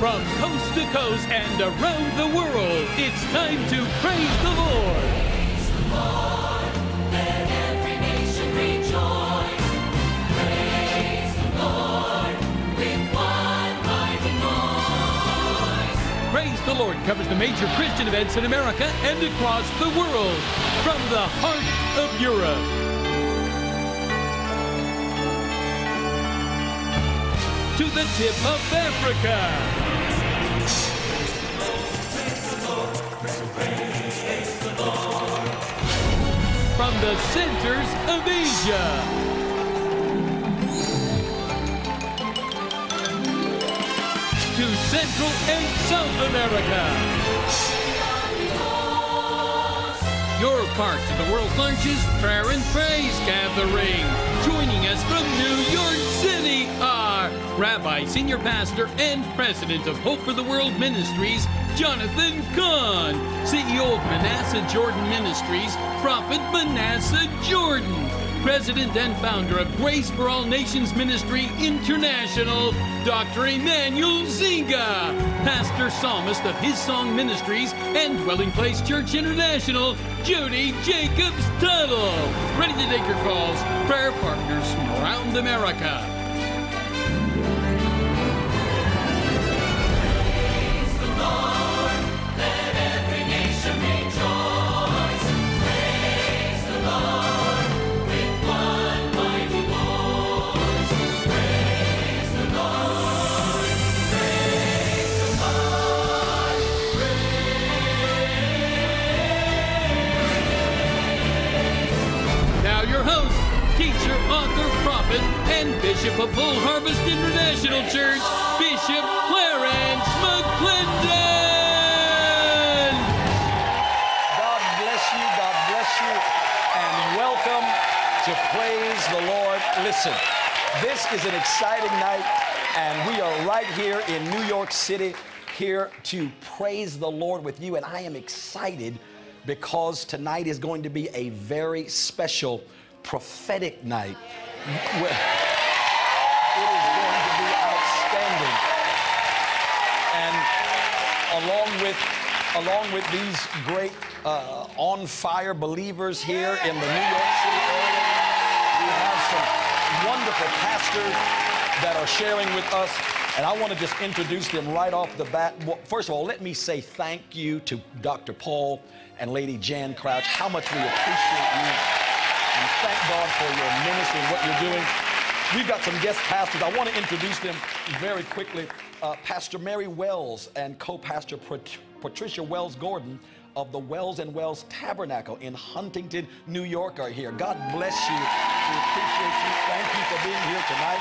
From coast to coast and around the world, it's time to praise the Lord. Praise the Lord, let every nation rejoice. Praise the Lord with one mighty voice. Praise the Lord covers the major Christian events in America and across the world, from the heart of Europe to the tip of Africa. From the centers of Asia to Central and South America. You're part of the world's largest prayer and praise gathering. Joining us from New York City are Rabbi, Senior Pastor, and President of Hope for the World Ministries, Johnathan Cahn, CEO of Manasseh Jordan Ministries, Prophet Manasseh Jordan, President and founder of Grace for All Nations Ministry International, Dr. Emmanue Zinga, pastor psalmist of His Song Ministries and Dwelling Place Church International, Judy Jacobs Tuttle. Ready to take your calls, prayer partners from around America. Praise the Lord, let every nation rejoice. Praise the Lord with one mighty voice. Praise the Lord, praise the Lord, Now your host, teacher, author, prophet, and Bishop of Full Harvest International Church, Bishop Clarence McClendon. God bless you, and welcome to Praise the Lord. Listen, this is an exciting night, and we are right here in New York City, here to praise the Lord with you, and I am excited because tonight is going to be a very special prophetic night. It is going to be outstanding. And along with these great on-fire believers here in the New York City area, we have some wonderful pastors that are sharing with us. And I want to just introduce them right off the bat. Well, first of all, let me say thank you to Dr. Paul and Lady Jan Crouch. How much we appreciate you. And thank God for your ministry and what you're doing. We've got some guest pastors. I want to introduce them very quickly. Pastor Mary Wells and co-pastor Patricia Wells Gordon of the Wells and Wells Tabernacle in Huntington, New York are here. God bless you. We appreciate you. Thank you for being here tonight.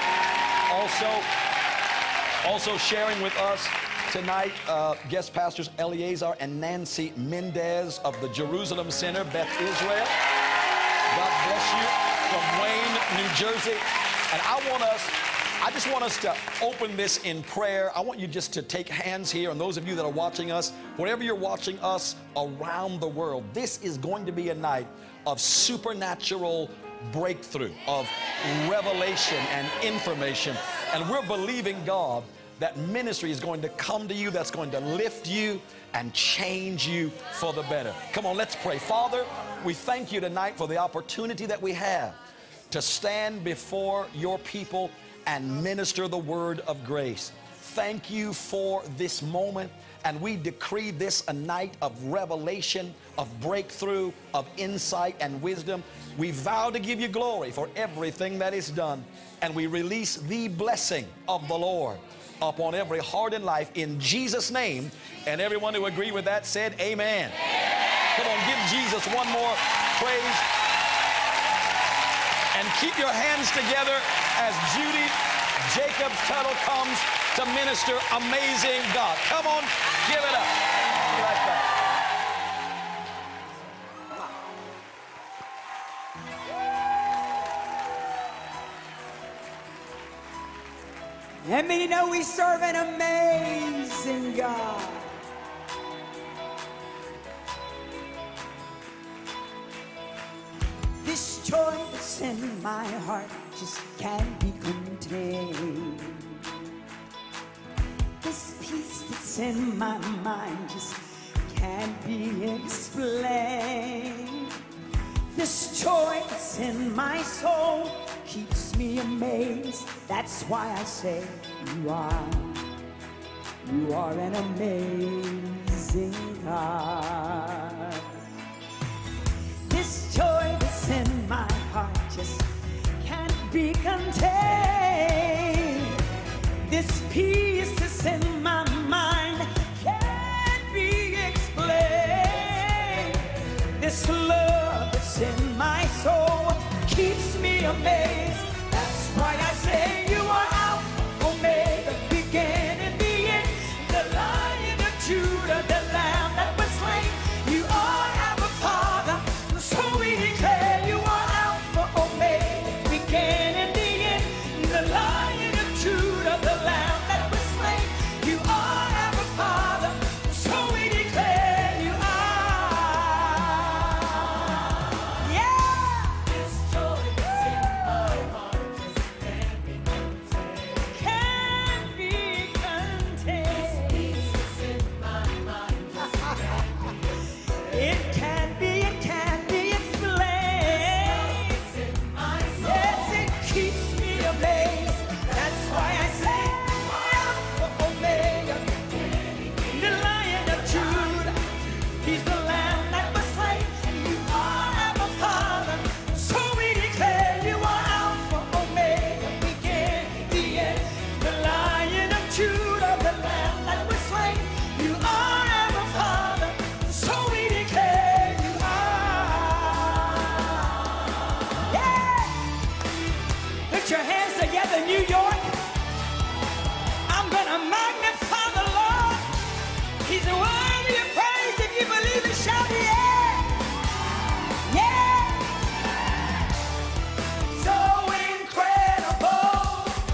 Also sharing with us tonight, guest pastors Eleazar and Nancy Mendez of the Jerusalem Center, Beth Israel. God bless you, from Wayne, New Jersey. And I just want us to open this in prayer. I want you just to take hands here, and those of you that are watching us, wherever you're watching us around the world, this is going to be a night of supernatural breakthrough, of revelation and information. And we're believing God that ministry is going to come to you, that's going to lift you and change you for the better. Come on, let's pray. Father, we thank you tonight for the opportunity that we have to stand before your people and minister the word of grace. Thank you for this moment, and we decree this a night of revelation, of breakthrough, of insight and wisdom. We vow to give you glory for everything that is done, and we release the blessing of the Lord upon every heart and life in Jesus' name. And everyone who agreed with that said amen. Come on, give Jesus one more praise. And keep your hands together as Judy Jacobs Tuttle comes to minister amazing God. Come on, give it up. Be right back. And we know we serve an amazing God. This joy that's in my heart can't be contained. This peace in my mind just can't be explained. This joy that's in my soul keeps me amazed. That's why I say you are an amazing God. This joy that's in my heart just can't be contained. This peace that's in my mind can't be explained. This love that's in my soul keeps me amazed. That's why I say you are Alpha, Omega, begin and the end, the Lion of Judah, the Lamb that was slain. You are our Father, so we declare you are Alpha, Omega, begin and the end, the Lion of Judah, the Lamb that was slain. You are our Father, so we declare you are. Yeah! This joy that's in my heart just can't be contained. Can't be contained. Peace that's in my mind just It can't be explained. it's in my soul. Yes, it keeps me amazed. That's why I say, Alpha, Omega, the Lion of Judah. He's the Lamb that was slain. You are our Father, so we declare you are Alpha, Omega, begin, the end, the Lion of Judah, the Lamb that was slain. You are our Father, so we declare you are. Yeah! Put your hands together, New York. I'm gonna magnify the Lord. He's worthy of praise. If you believe it, shout yeah! Yeah! So incredible,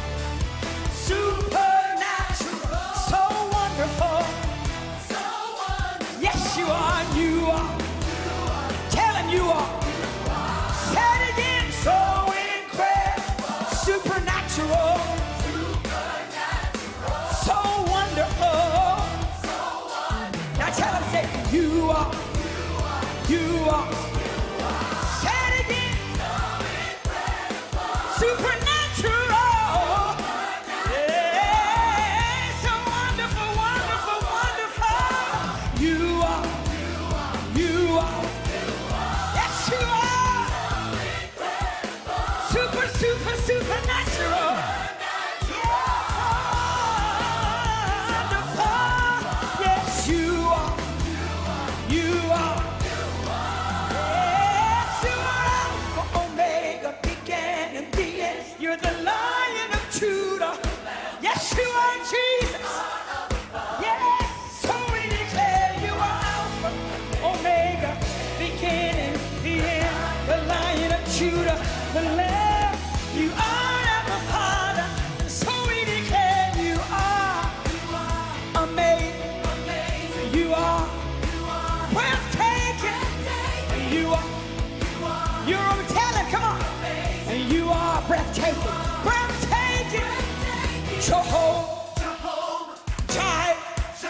supernatural, so wonderful. So wonderful. Yes, you are. You are. Tell him you are. Say it again. So incredible, supernatural, so wonderful. Now tell him, say, you are. You are. Say it again. Supernatural. Yeah. So wonderful, wonderful, wonderful. You are. You are. Yes, you are. Super, super, supernatural. Wonderful. Yes, you are. You are. Yes, you are Alpha, Omega, began and the end. You're the Lion of Judah. Yes, you are Jesus. Yes, so we declare you are Alpha, Omega, beginning, the end, the Lion of Judah, the Lamb. You are our Father, so we declare you are amazing. You are breathtaking. You are. You're a talent. Come on. And you are breathtaking. Breathtaking. Jehovah. Jireh.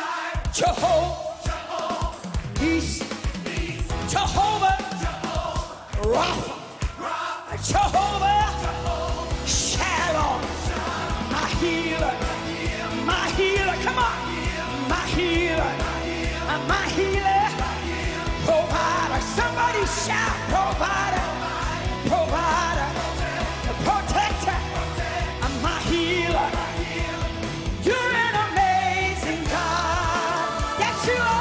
Jehovah. Peace. Jehovah. Rapha. Jehovah. Shalom. My healer. My healer. Come on. My healer. My healer. Provider. Somebody shout provider. Provider. Protector. My healer. You're an amazing God. Yes, you are.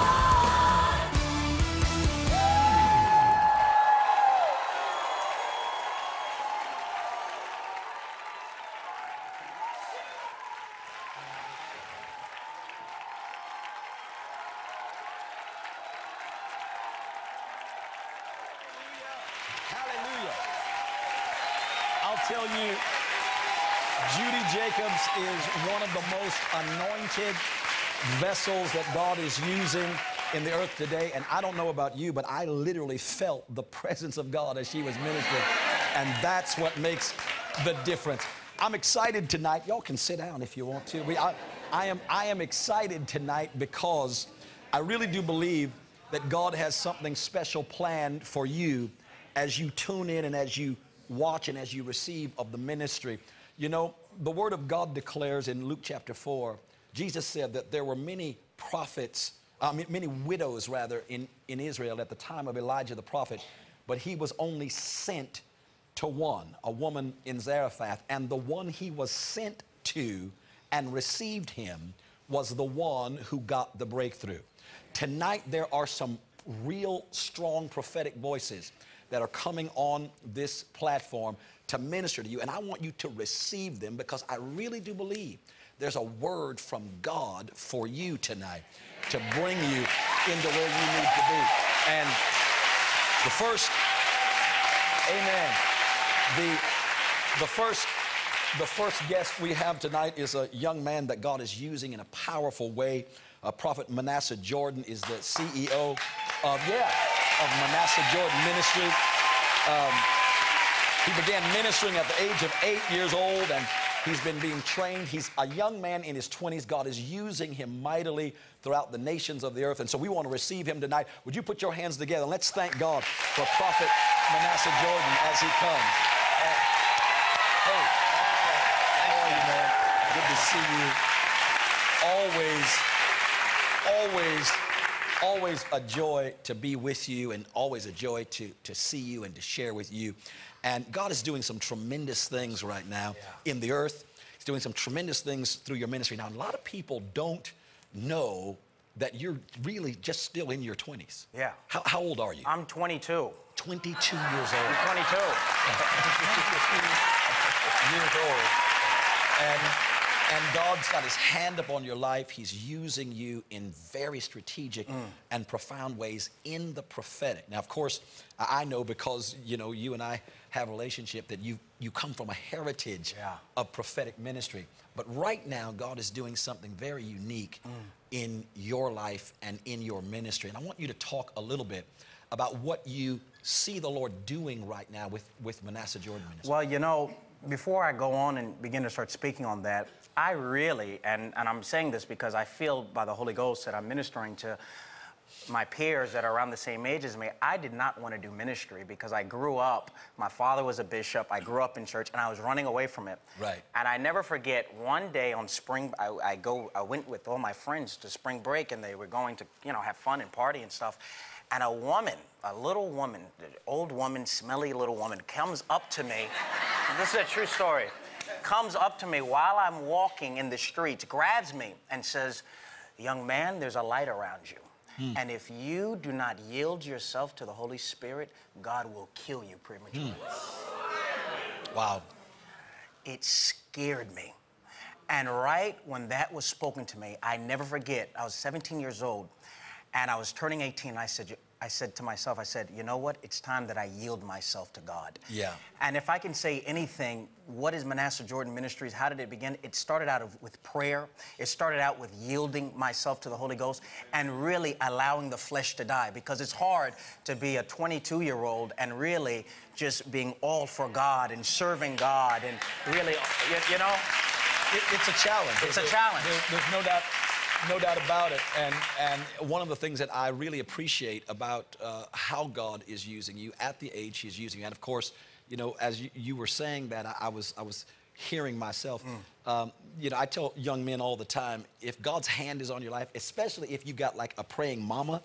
Hallelujah. I'll tell you, Judy Jacobs is one of the most anointed vessels that God is using in the earth today. And I don't know about you, but I literally felt the presence of God as she was ministering. And that's what makes the difference. I'm excited tonight. Y'all can sit down if you want to. I am excited tonight because I really do believe that God has something special planned for you as you tune in and as you watch and as you receive of the ministry. You know, the Word of God declares in Luke chapter 4, Jesus said that there were many prophets, many widows rather, in Israel at the time of Elijah the prophet, but he was only sent to one, a woman in Zarephath, and the one he was sent to and received him was the one who got the breakthrough. Tonight there are some real strong prophetic voices that are coming on this platform to minister to you, and I want you to receive them because I really do believe there's a word from God for you tonight to bring you into where you need to be. And the first, amen. The first guest we have tonight is a young man that God is using in a powerful way. Prophet Manasseh Jordan is the CEO of Manasseh Jordan Ministry. He began ministering at the age of 8 years old, and he's been being trained. He's a young man in his 20s. God is using him mightily throughout the nations of the earth, and so we want to receive him tonight. Would you put your hands together? Let's thank God for Prophet Manasseh Jordan as he comes. Hey, how are you, man? Good to see you. Always a joy to be with you, and always a joy to see you and to share with you. And God is doing some tremendous things right now in the earth. He's doing some tremendous things through your ministry. Now, a lot of people don't know that you're really just still in your 20s. Yeah. How old are you? I'm 22. 22 years old. I'm 22. Years old. And God's got his hand upon your life. He's using you in very strategic and profound ways in the prophetic. Now, of course, I know because, you know, you and I have a relationship that you come from a heritage of prophetic ministry. But right now, God is doing something very unique in your life and in your ministry. And I want you to talk a little bit about what you see the Lord doing right now with Manasseh Jordan Ministry. Well, you know, before I go on and begin to start speaking on that, I really, and I'm saying this because I feel by the Holy Ghost that I'm ministering to my peers that are around the same age as me. I did not want to do ministry because I grew up, my father was a bishop, I grew up in church, and I was running away from it. Right. And I never forget, one day on spring, I went with all my friends to spring break, and they were going to, you know, have fun and party and stuff. And a woman, a little woman, old woman, smelly little woman, comes up to me. This is a true story. Comes up to me while I'm walking in the streets, grabs me and says, "Young man, there's a light around you. And if you do not yield yourself to the Holy Spirit, God will kill you prematurely." Wow. It scared me. And right when that was spoken to me, I never forget, I was 17 years old, and I was turning 18, and I said to myself, I said, you know what? It's time that I yield myself to God. Yeah. And if I can say anything, what is Manasseh Jordan Ministries? How did it begin? It started out with prayer. It started out with yielding myself to the Holy Ghost and really allowing the flesh to die, because it's hard to be a 22-year-old and really just being all for God and serving God and really, you know? It's a challenge. It's a challenge. There's no doubt about it. And one of the things that I really appreciate about how God is using you at the age he's using you, and of course, you know, as you were saying that, I was hearing myself. You know, I tell young men all the time, if God's hand is on your life, especially if you got like a praying mama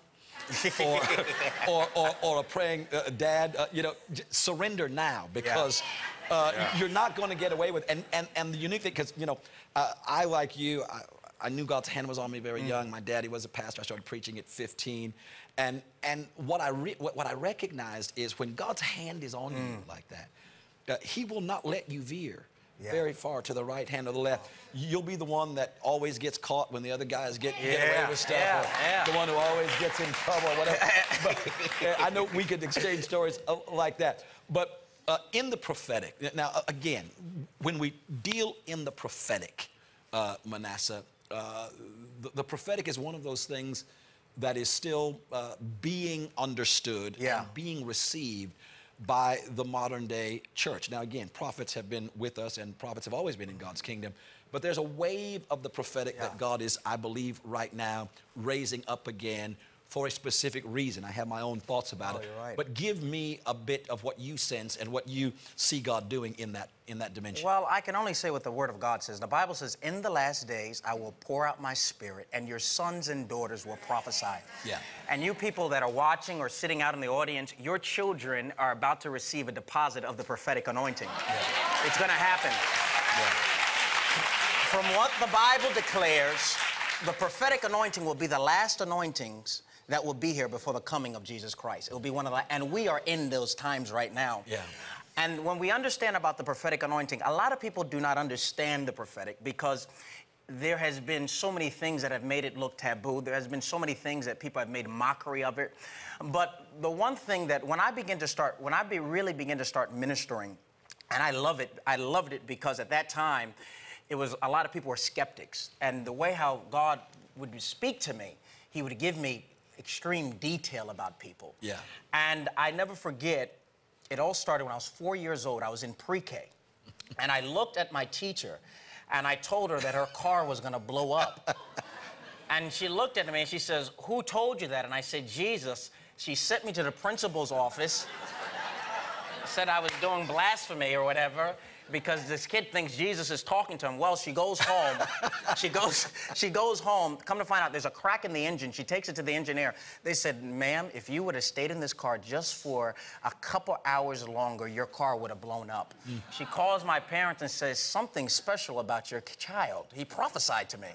or a praying dad, you know, surrender now, because you're not going to get away with it. And the unique thing, because, you know, I, like you, I knew God's hand was on me very young. My daddy was a pastor. I started preaching at 15. And what I recognized is when God's hand is on you like that, he will not let you veer very far to the right hand or the left. You'll be the one that always gets caught when the other guys get away with stuff. Or the one who always gets in trouble or whatever. But, I know we could exchange stories like that. But in the prophetic, now again, when we deal in the prophetic, Manasseh, the prophetic is one of those things that is still being understood and being received by the modern day church. Now again, prophets have been with us and prophets have always been in God's kingdom, but there's a wave of the prophetic that God is, I believe, right now raising up again for a specific reason. I have my own thoughts about it. You're right. But give me a bit of what you sense and what you see God doing in that dimension. Well, I can only say what the Word of God says. The Bible says, in the last days, I will pour out my Spirit, and your sons and daughters will prophesy. Yeah. And you people that are watching or sitting out in the audience, your children are about to receive a deposit of the prophetic anointing. Yeah. It's going to happen. Yeah. From what the Bible declares, the prophetic anointing will be the last anointings that will be here before the coming of Jesus Christ. It will be one of the, and we are in those times right now. Yeah. And when we understand about the prophetic anointing, a lot of people do not understand the prophetic because there has been so many things that have made it look taboo. There has been so many things that people have made mockery of it. But the one thing that when I really begin to start ministering, and I loved it because at that time, it was a lot of people were skeptics. And the way how God would speak to me, he would give me extreme detail about people. Yeah. And I never forget, it all started when I was 4 years old. I was in pre-K. And I looked at my teacher, and I told her that her car was going to blow up. And she looked at me, and she says, "Who told you that?" And I said, "Jesus." She sent me to the principal's office, said I was doing blasphemy or whatever, because this kid thinks Jesus is talking to him. Well, she goes home. she goes home. Come to find out, there's a crack in the engine. She takes it to the engineer. They said, "Ma'am, if you would have stayed in this car just for a couple hours longer, your car would have blown up." She calls my parents and says, "Something special about your child. He prophesied to me."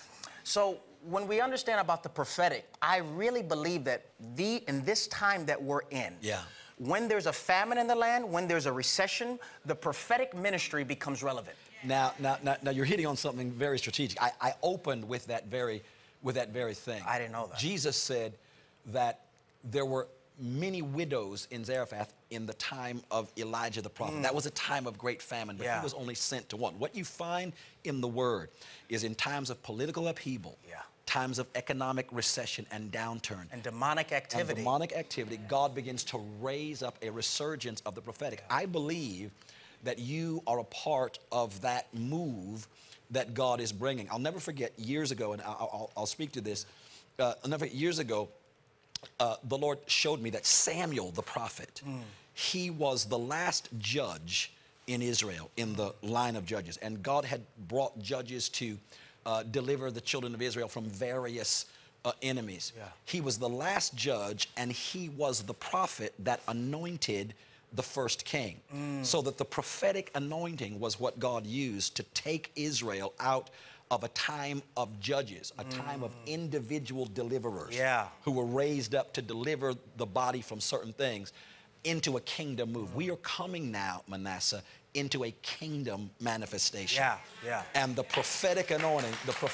So when we understand about the prophetic, I really believe that in this time that we're in, when there's a famine in the land, when there's a recession, the prophetic ministry becomes relevant. Now you're hitting on something very strategic. I opened with that very thing. I didn't know that. Jesus said that there were many widows in Zarephath in the time of Elijah the prophet. That was a time of great famine, but he was only sent to one. What you find in the Word is in times of political upheaval, times of economic recession and downturn, and demonic activity, God begins to raise up a resurgence of the prophetic. I believe that you are a part of that move that God is bringing. I'll never forget years ago, and I'll speak to this. Years ago, the Lord showed me that Samuel the prophet, he was the last judge in Israel in the line of judges, and God had brought judges to deliver the children of Israel from various enemies. He was the last judge, and he was the prophet that anointed the first king. So that the prophetic anointing was what God used to take Israel out of a time of judges, a time of individual deliverers who were raised up to deliver the body from certain things into a kingdom move. We are coming now, Manasseh, into a kingdom manifestation. And the prophetic anointing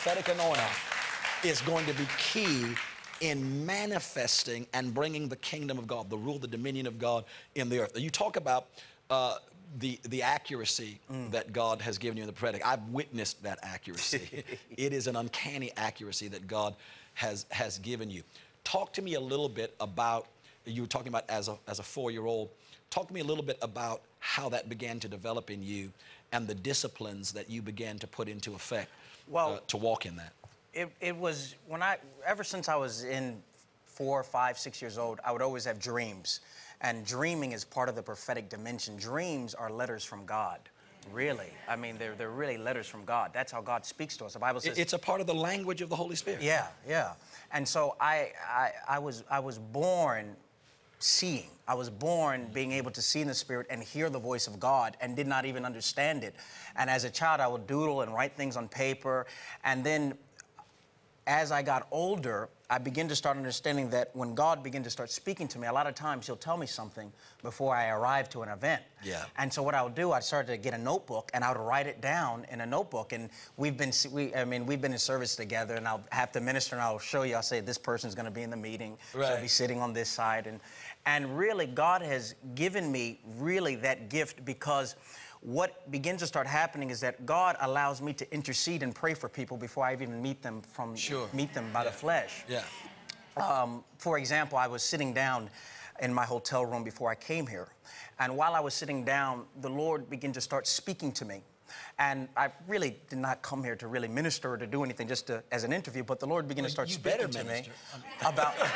is going to be key in manifesting and bringing the kingdom of God, the rule, the dominion of God in the earth. You talk about the accuracy that God has given you in the prophetic. I've witnessed that accuracy. It is an uncanny accuracy that God has given you. Talk to me a little bit about, you were talking about as a 4-year-old, talk to me a little bit about how that began to develop in you and the disciplines that you began to put into effect to walk in that. It was ever since I was in 4, 5, 6 years old, I would always have dreams. And dreaming is part of the prophetic dimension. Dreams are letters from God. Really. I mean, they're really letters from God. That's how God speaks to us. The Bible says it's a part of the language of the Holy Spirit. Yeah. And so I was born seeing. I was born being able to see in the Spirit and hear the voice of God and did not even understand it. And as a child, I would doodle and write things on paper. And then as I got older, I began to start understanding that when God began to start speaking to me, a lot of times he'll tell me something before I arrive to an event. And so what I would do, I started to get a notebook and I would write it down in a notebook. And we've been in service together, and I'll have to minister and I'll show you, I'll say, this person's gonna be in the meeting. So I'll be sitting on this side. And really, God has given me really that gift, because what begins to start happening is that God allows me to intercede and pray for people before I even meet them by the flesh. For example, I was sitting down in my hotel room before I came here. And while I was sitting down, the Lord began to start speaking to me. And I really did not come here to really minister or to do anything, just as an interview, but the Lord began to start speaking to me about... Is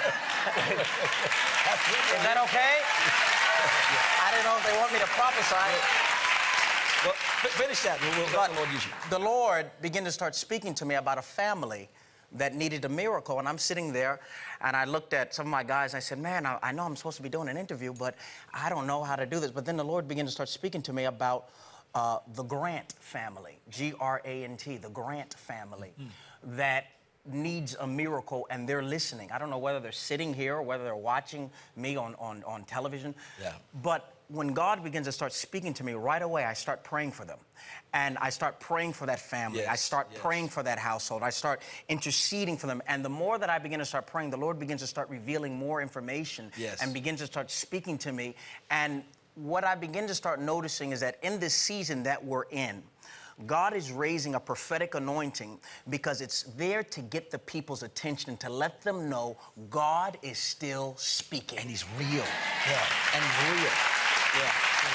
that okay? I didn't know if they want me to prophesy. Well, finish that. We'll let the Lord use you. The Lord began to start speaking to me about a family that needed a miracle. And I'm sitting there, and I looked at some of my guys, and I said, man, I know I'm supposed to be doing an interview, but I don't know how to do this. But then the Lord began to start speaking to me about the Grant family, G-R-A-N-T, the Grant family, that needs a miracle, and they're listening. I don't know whether they're sitting here or whether they're watching me on television. Yeah. But when God begins to start speaking to me right away, I start praying for them. And I start praying for that family. I start praying for that household. I start interceding for them. And the more that I begin to start praying, the Lord begins to start revealing more information and begins to start speaking to me. And what I begin to start noticing is that in this season that we're in, God is raising a prophetic anointing because it's there to get the people's attention and to let them know God is still speaking. And He's real. Yeah. And He's real. Yeah.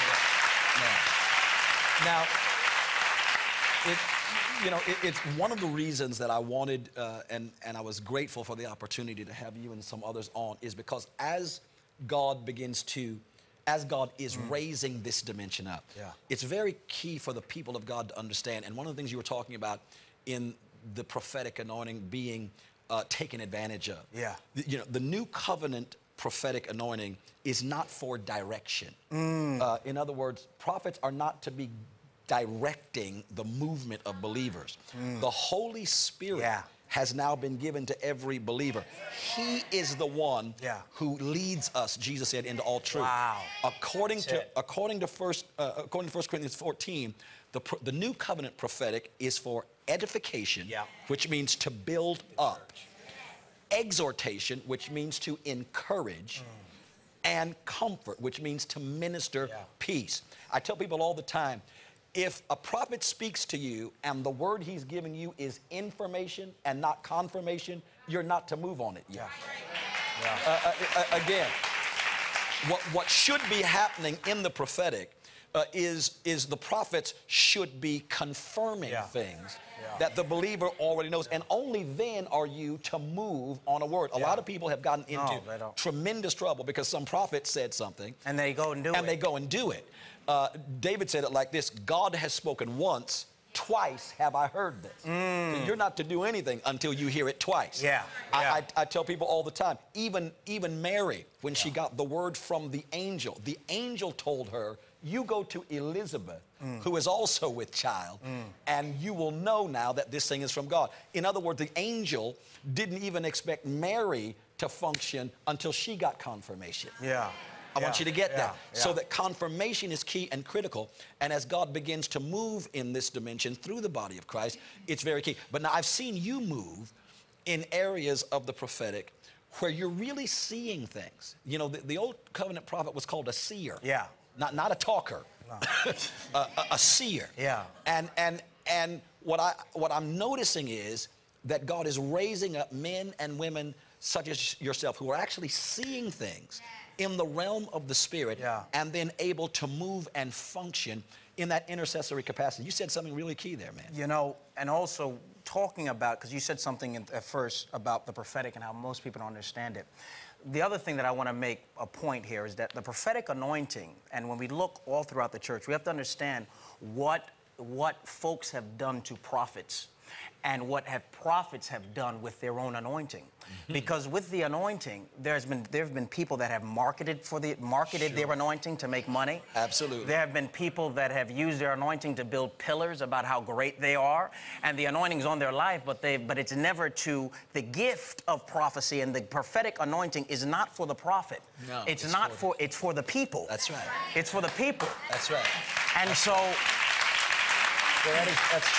Now, it's one of the reasons that I wanted, and I was grateful for the opportunity to have you and some others on, is because as God is raising this dimension up, it's very key for the people of God to understand. And one of the things you were talking about in the prophetic anointing being taken advantage of. Yeah. The new covenant prophetic anointing is not for direction. In other words, prophets are not to be directing the movement of believers. The Holy Spirit has now been given to every believer. He is the one who leads us, Jesus said, into all truth. Wow. According to 1 Corinthians 14, the new covenant prophetic is for edification, which means to build up, exhortation, which means to encourage, and comfort, which means to minister peace. I tell people all the time, if a prophet speaks to you and the word he's giving you is information and not confirmation, you're not to move on it yet. Again, what should be happening in the prophetic is the prophets should be confirming things that the believer already knows, and only then are you to move on a word. A lot of people have gotten into tremendous trouble because some prophet said something, and they go and do it. And they go and do it. David said it like this: God has spoken once, twice have I heard this. So you're not to do anything until you hear it twice. I tell people all the time, even Mary, when she got the word from the angel told her, you go to Elizabeth, who is also with child, and you will know now that this thing is from God. In other words, the angel didn't even expect Mary to function until she got confirmation. I want you to get that. So that confirmation is key and critical. And as God begins to move in this dimension through the body of Christ, it's very key. But now I've seen you move in areas of the prophetic where you're really seeing things. You know, the old covenant prophet was called a seer. Not a talker. A seer. And what I'm noticing is that God is raising up men and women such as yourself who are actually seeing things in the realm of the Spirit, and then able to move and function in that intercessory capacity. You said something really key there, man. You know, and also talking about, because you said something at first about the prophetic and how most people don't understand it. The other thing that I want to make a point here is that the prophetic anointing, and when we look all throughout the church, we have to understand what folks have done to prophets and what prophets have done with their own anointing. Because with the anointing, there have been people that have marketed their anointing to make money. Absolutely. There have been people that have used their anointing to build pillars about how great they are, and the anointing's on their life, but it's never to the gift of prophecy. And the prophetic anointing is not for the prophet. No, it's for the people. That's right. It's for the people. That's right. And so that's true.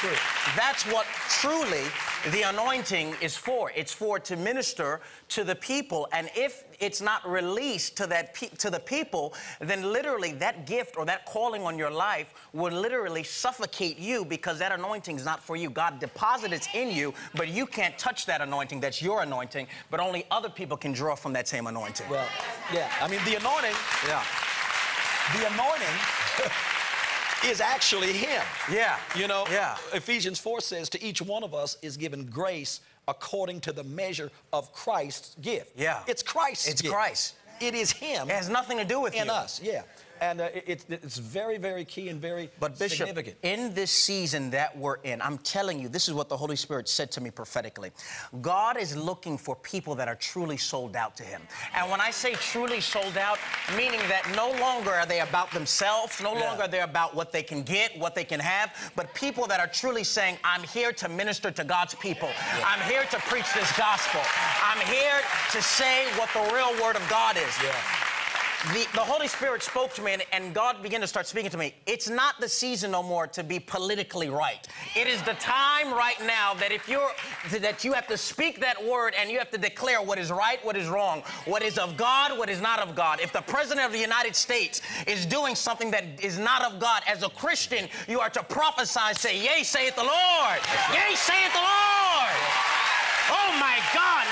That's what truly the anointing is for. It's for to minister to the people. And if it's not released to the people, then literally that gift or that calling on your life will literally suffocate you, because that anointing is not for you. God deposited it in you, but you can't touch that anointing. That's your anointing, but only other people can draw from that same anointing. Well, yeah. I mean, the anointing. Yeah. The anointing is actually him. Yeah. You know, yeah. Ephesians 4 says to each one of us is given grace according to the measure of Christ's gift. Yeah. It's Christ's It's gift. Christ. It is him. It has nothing to do with in you. us, yeah. And it's very, very key and very Bishop, significant. in this season that we're in, I'm telling you, this is what the Holy Spirit said to me prophetically. God is looking for people that are truly sold out to him. And when I say truly sold out, meaning that no longer are they about themselves, no longer are they about what they can get, what they can have, but people that are truly saying, I'm here to minister to God's people. Yeah. I'm here to preach this gospel. I'm here to say what the real word of God is. Yeah. The Holy Spirit spoke to me, and God began to start speaking to me. It's not the season no more to be politically right. It is the time right now that that you have to speak that word, and you have to declare what is right, what is wrong, what is of God, what is not of God. If the President of the United States is doing something that is not of God, as a Christian, you are to prophesy and say, yea, saith the Lord. Yea, saith the Lord. Oh, my God.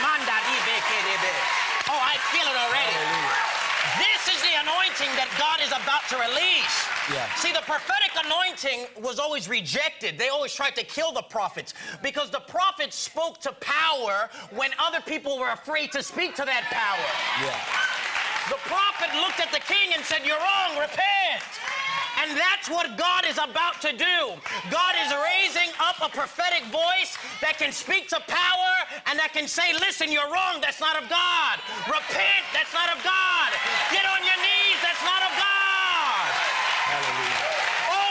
Oh, I feel it already. Hallelujah. This is the anointing that God is about to release. Yeah. See, the prophetic anointing was always rejected. They always tried to kill the prophets, because the prophets spoke to power when other people were afraid to speak to that power. Yeah. The prophet looked at the king and said, you're wrong, repent. And that's what God is about to do. God is raising up a prophetic voice that can speak to power and that can say, listen, you're wrong, that's not of God. Repent, that's not of God. Get on your knees, that's not of God. Hallelujah. Oh,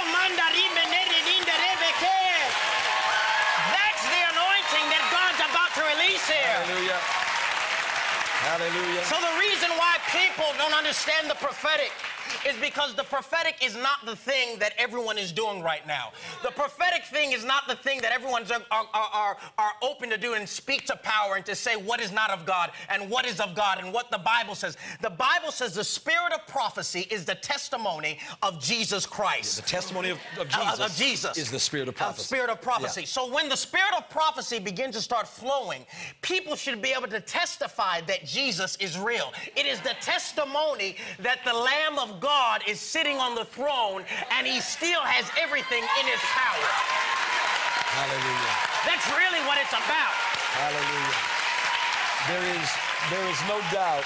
that's the anointing that God's about to release here. Hallelujah. Hallelujah. So the reason why people don't understand the prophetic is because the prophetic is not the thing that everyone is doing right now. The prophetic thing is not the thing that everyone's are open to do and speak to power and to say what is not of God and what is of God and what the Bible says. The Bible says the spirit of prophecy is the testimony of Jesus Christ. The testimony of Jesus, is the spirit of prophecy. Spirit of prophecy. Yeah. So when the spirit of prophecy begins to start flowing, people should be able to testify that Jesus is real. It is the testimony that the Lamb of God is sitting on the throne and he still has everything in his power. Hallelujah. That's really what it's about. Hallelujah. There is no doubt.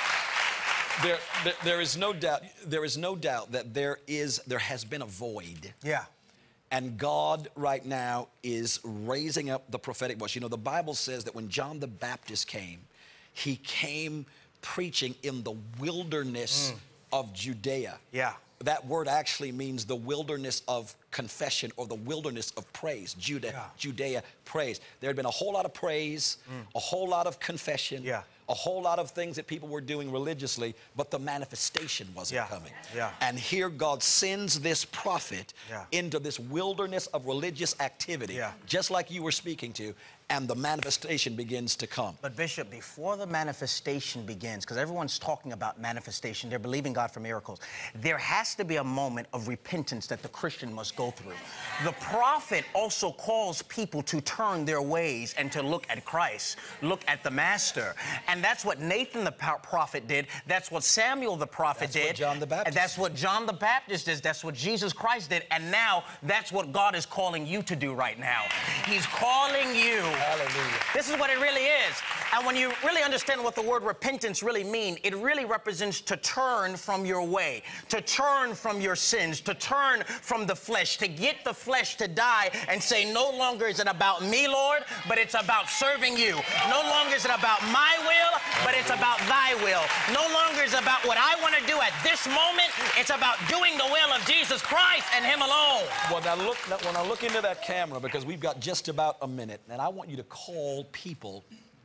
There is no doubt that there has been a void. Yeah. And God right now is raising up the prophetic voice. You know, the Bible says that when John the Baptist came, he came preaching in the wilderness of Judea. Yeah. That word actually means the wilderness of confession or the wilderness of praise. Judea, praise. There had been a whole lot of praise, a whole lot of confession, a whole lot of things that people were doing religiously, but the manifestation wasn't coming. And here God sends this prophet into this wilderness of religious activity, just like you were speaking to, and the manifestation begins to come. But Bishop, before the manifestation begins, because everyone's talking about manifestation, they're believing God for miracles, there has to be a moment of repentance that the Christian must go through. The prophet also calls people to turn their ways and to look at Christ, look at the Master. And that's what Nathan the prophet did. That's what Samuel the prophet did. That's what John the Baptist and that's what John the Baptist did. That's what Jesus Christ did. And now that's what God is calling you to do right now. He's calling you. Hallelujah. This is what it really is. And when you really understand what the word repentance really means, it really represents to turn from your way, to turn from your sins, to turn from the flesh, to get the flesh to die and say, no longer is it about me, Lord, but it's about serving you. No longer is it about my will, but it's about thy will. No longer is it about what I want to do at this moment. It's about doing the will of Jesus Christ and him alone. Well, now when I look into that camera, because we've got just about a minute, and I want you to call people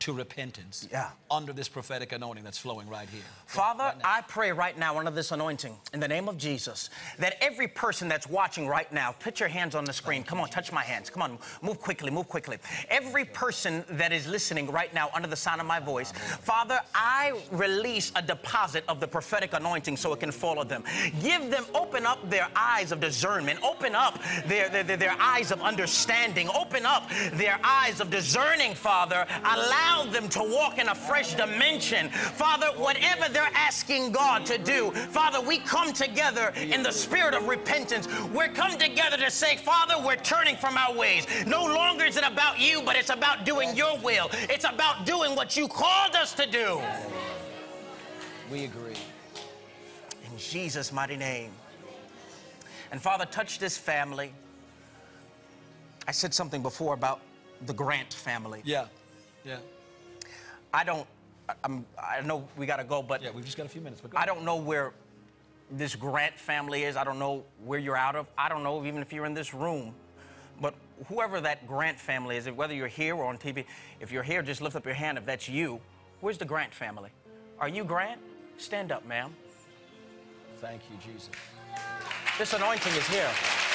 to repentance. Yeah. Under this prophetic anointing that's flowing right here. Father, Right now. I pray right now under this anointing, in the name of Jesus, that every person that's watching right now, put your hands on the screen. Come on, touch my hands. Come on, move quickly, move quickly. Every person that is listening right now under the sound of my voice, Father, I release a deposit of the prophetic anointing so it can follow them. Give them, open up their eyes of discernment, open up their eyes of understanding, open up their eyes of discerning, Father. Allow them to walk in a fresh dimension. Father, whatever they're asking God to do, Father, we come together in the spirit of repentance. We're come together to say, Father, we're turning from our ways. No longer is it about you, but it's about doing your will. It's about doing what you called us to do. We agree. In Jesus' mighty name. And Father, touch this family. I said something before about the Grant family. Yeah. Yeah. I know we got to go, but Yeah, we've just got a few minutes. But go I ahead. don't know where this Grant family is. I don't know where you're out of. I don't know even if you're in this room. But whoever that Grant family is, whether you're here or on TV, if you're here, just lift up your hand if that's you. Where's the Grant family? Are you Grant? Stand up, ma'am. Thank you, Jesus. This anointing is here.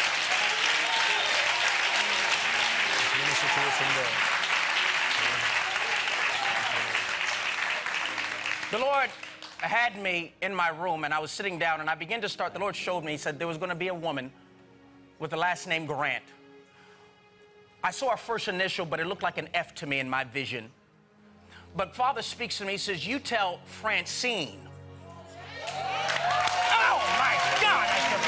Minister to us in there. The Lord had me in my room, and I was sitting down, and I began to start. The Lord showed me, he said there was going to be a woman with the last name Grant. I saw her first initial, but it looked like an F to me in my vision. But Father speaks to me, he says, you tell Francine. Oh, my God!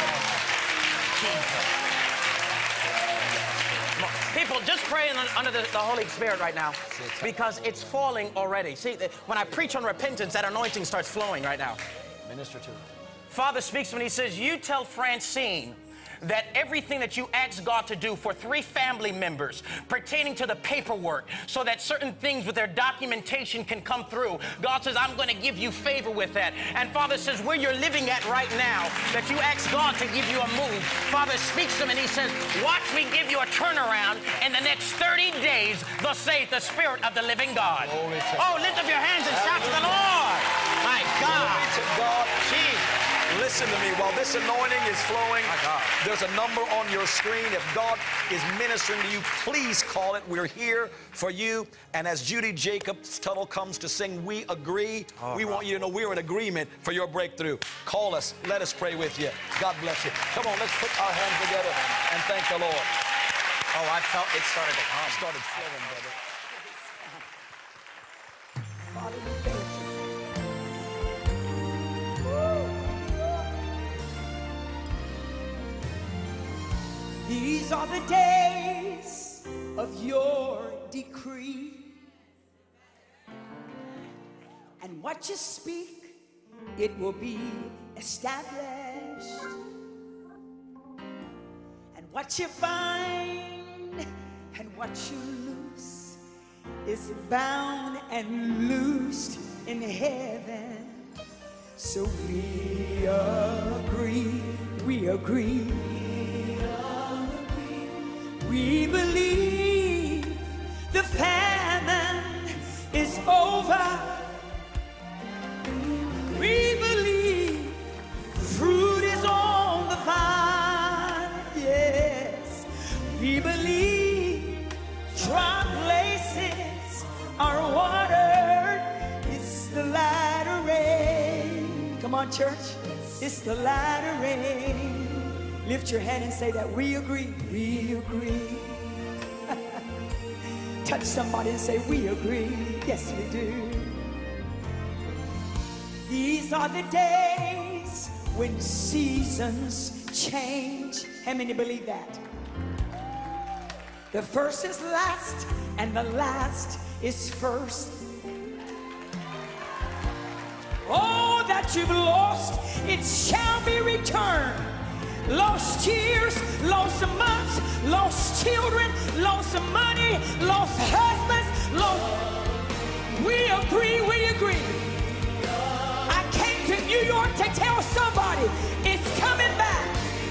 People, just pray under the Holy Spirit right now, because it's falling already. See, when I preach on repentance, that anointing starts flowing right now. Minister to it. Father speaks to me, he says, you tell Francine that everything that you ask God to do for 3 family members pertaining to the paperwork so that certain things with their documentation can come through, God says, I'm going to give you favor with that. And Father says, where you're living at right now, that you ask God to give you a move, Father speaks to him and he says, watch me give you a turnaround in the next 30 days, thus saith the Spirit of the living God. Oh, lift up your hands and shout to the Lord. My God. Glory to God. Jesus. Listen to me. While this anointing is flowing, My God. there's a number on your screen. If God is ministering to you, please call it. We're here for you. And as Judy Jacobs Tuttle comes to sing, we agree. We want you to know we're in agreement for your breakthrough. Call us. Let us pray with you. God bless you. Come on, let's put our hands together and thank the Lord. Oh, I felt it started to come. Started flowing, brother. Father, we thank you. These are the days of your decree, and what you speak, it will be established, and what you bind and what you loose is bound and loosed in heaven. So we agree, we agree. We believe the famine is over. We believe fruit is on the vine. Yes, we believe dry places are watered. It's the latter rain. Come on, church. It's the latter rain. Lift your hand and say that we agree. We agree. Touch somebody and say we agree. Yes, we do. These are the days when seasons change. How many believe that? The first is last and the last is first. All that you've lost, it shall be returned. Lost years, lost months, lost children, lost money, lost husbands, lost. We agree, we agree. I came to New York to tell somebody it's coming back.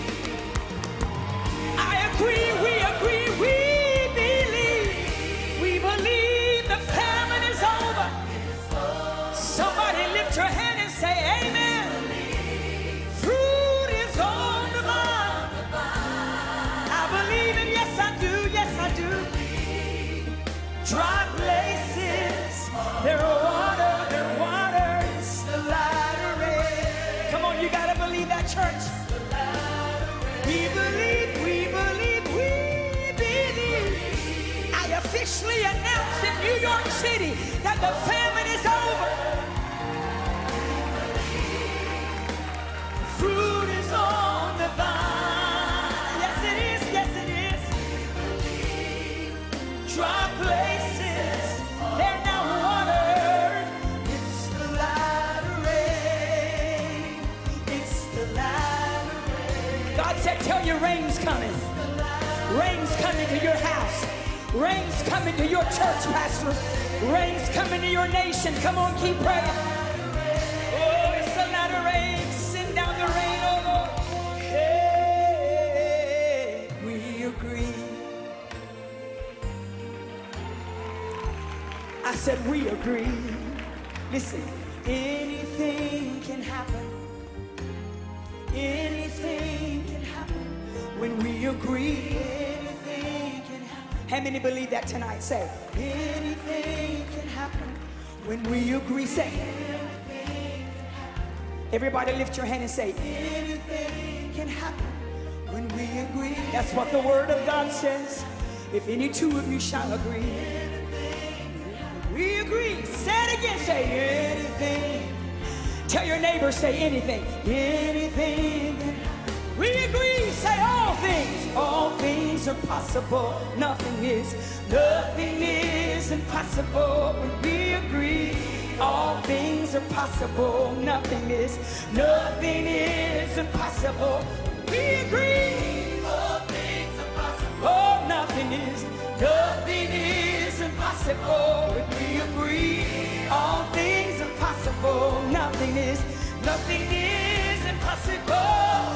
I agree, we believe the famine is over. Dry places, there are water, it's the latter rain. Come on, you gotta believe that, church. We believe. I officially announce in New York City that the famine is over. Fruit is on the vine. Yes, it is. Yes, it is. Dry places, they're now watered. It's the latter rain. It's the latter rain. God said, tell you rain's coming. Rain's coming to your house. Rain's coming to your church, Pastor. Rain's coming to your nation. Come on, keep praying. Oh, it's the latter rain. Send down the rain, oh Lord. Hey, we agree. I said we agree. Listen, anything can happen. Anything can happen when we agree. How many believe that tonight? Say, anything can happen when we agree. Say, everybody lift your hand and say, anything can happen when we agree. That's what the word of God says. If any two of you shall agree, we agree. Say it again. Say, anything. Tell your neighbor, say anything. Anything. We agree. Say all things. All things are possible. Nothing is impossible when we agree. All things are possible. Nothing is impossible. We agree. All things are possible. Oh, nothing is impossible when we agree. All things are possible. Nothing is impossible.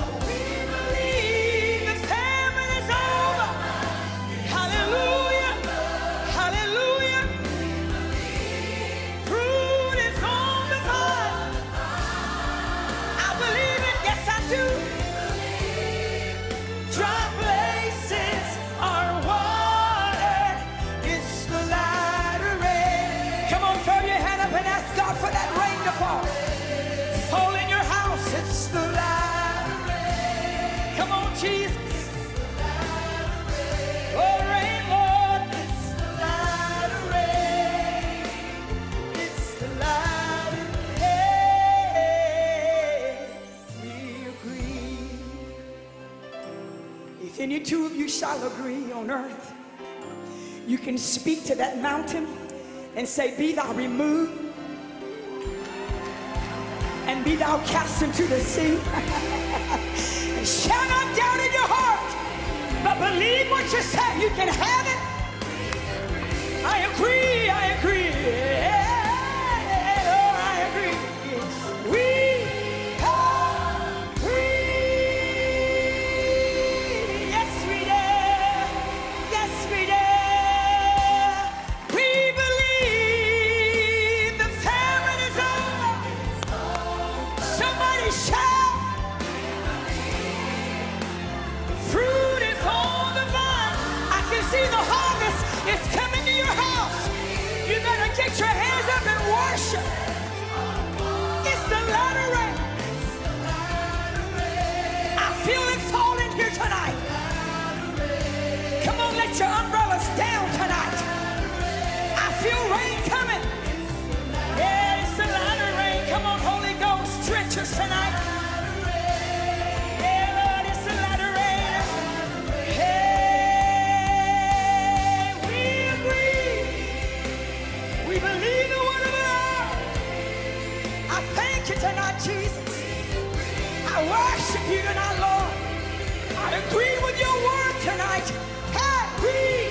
Jesus. Oh, rain, Lord. It's the latter rain. It's the latter rain. We agree. If any two of you shall agree on earth, you can speak to that mountain and say, be thou removed and be thou cast into the sea. Shall not doubt in your heart, but believe what you say. You can have it. I agree. I agree. Oh, I agree. We agree. Yes, we do. Yes, we do. We believe the famine is over. Somebody shout. Fruit is on the vine. I can see the harvest is coming to your house. You better get your hands up and worship. It's the latter rain. I feel it falling here tonight. Come on, let your umbrellas down tonight. I feel rain coming. Yeah, it's the latter rain. Come on, Holy Ghost, drench us tonight. Tonight, Jesus, I worship you tonight, Lord. I agree with your word tonight. Agree.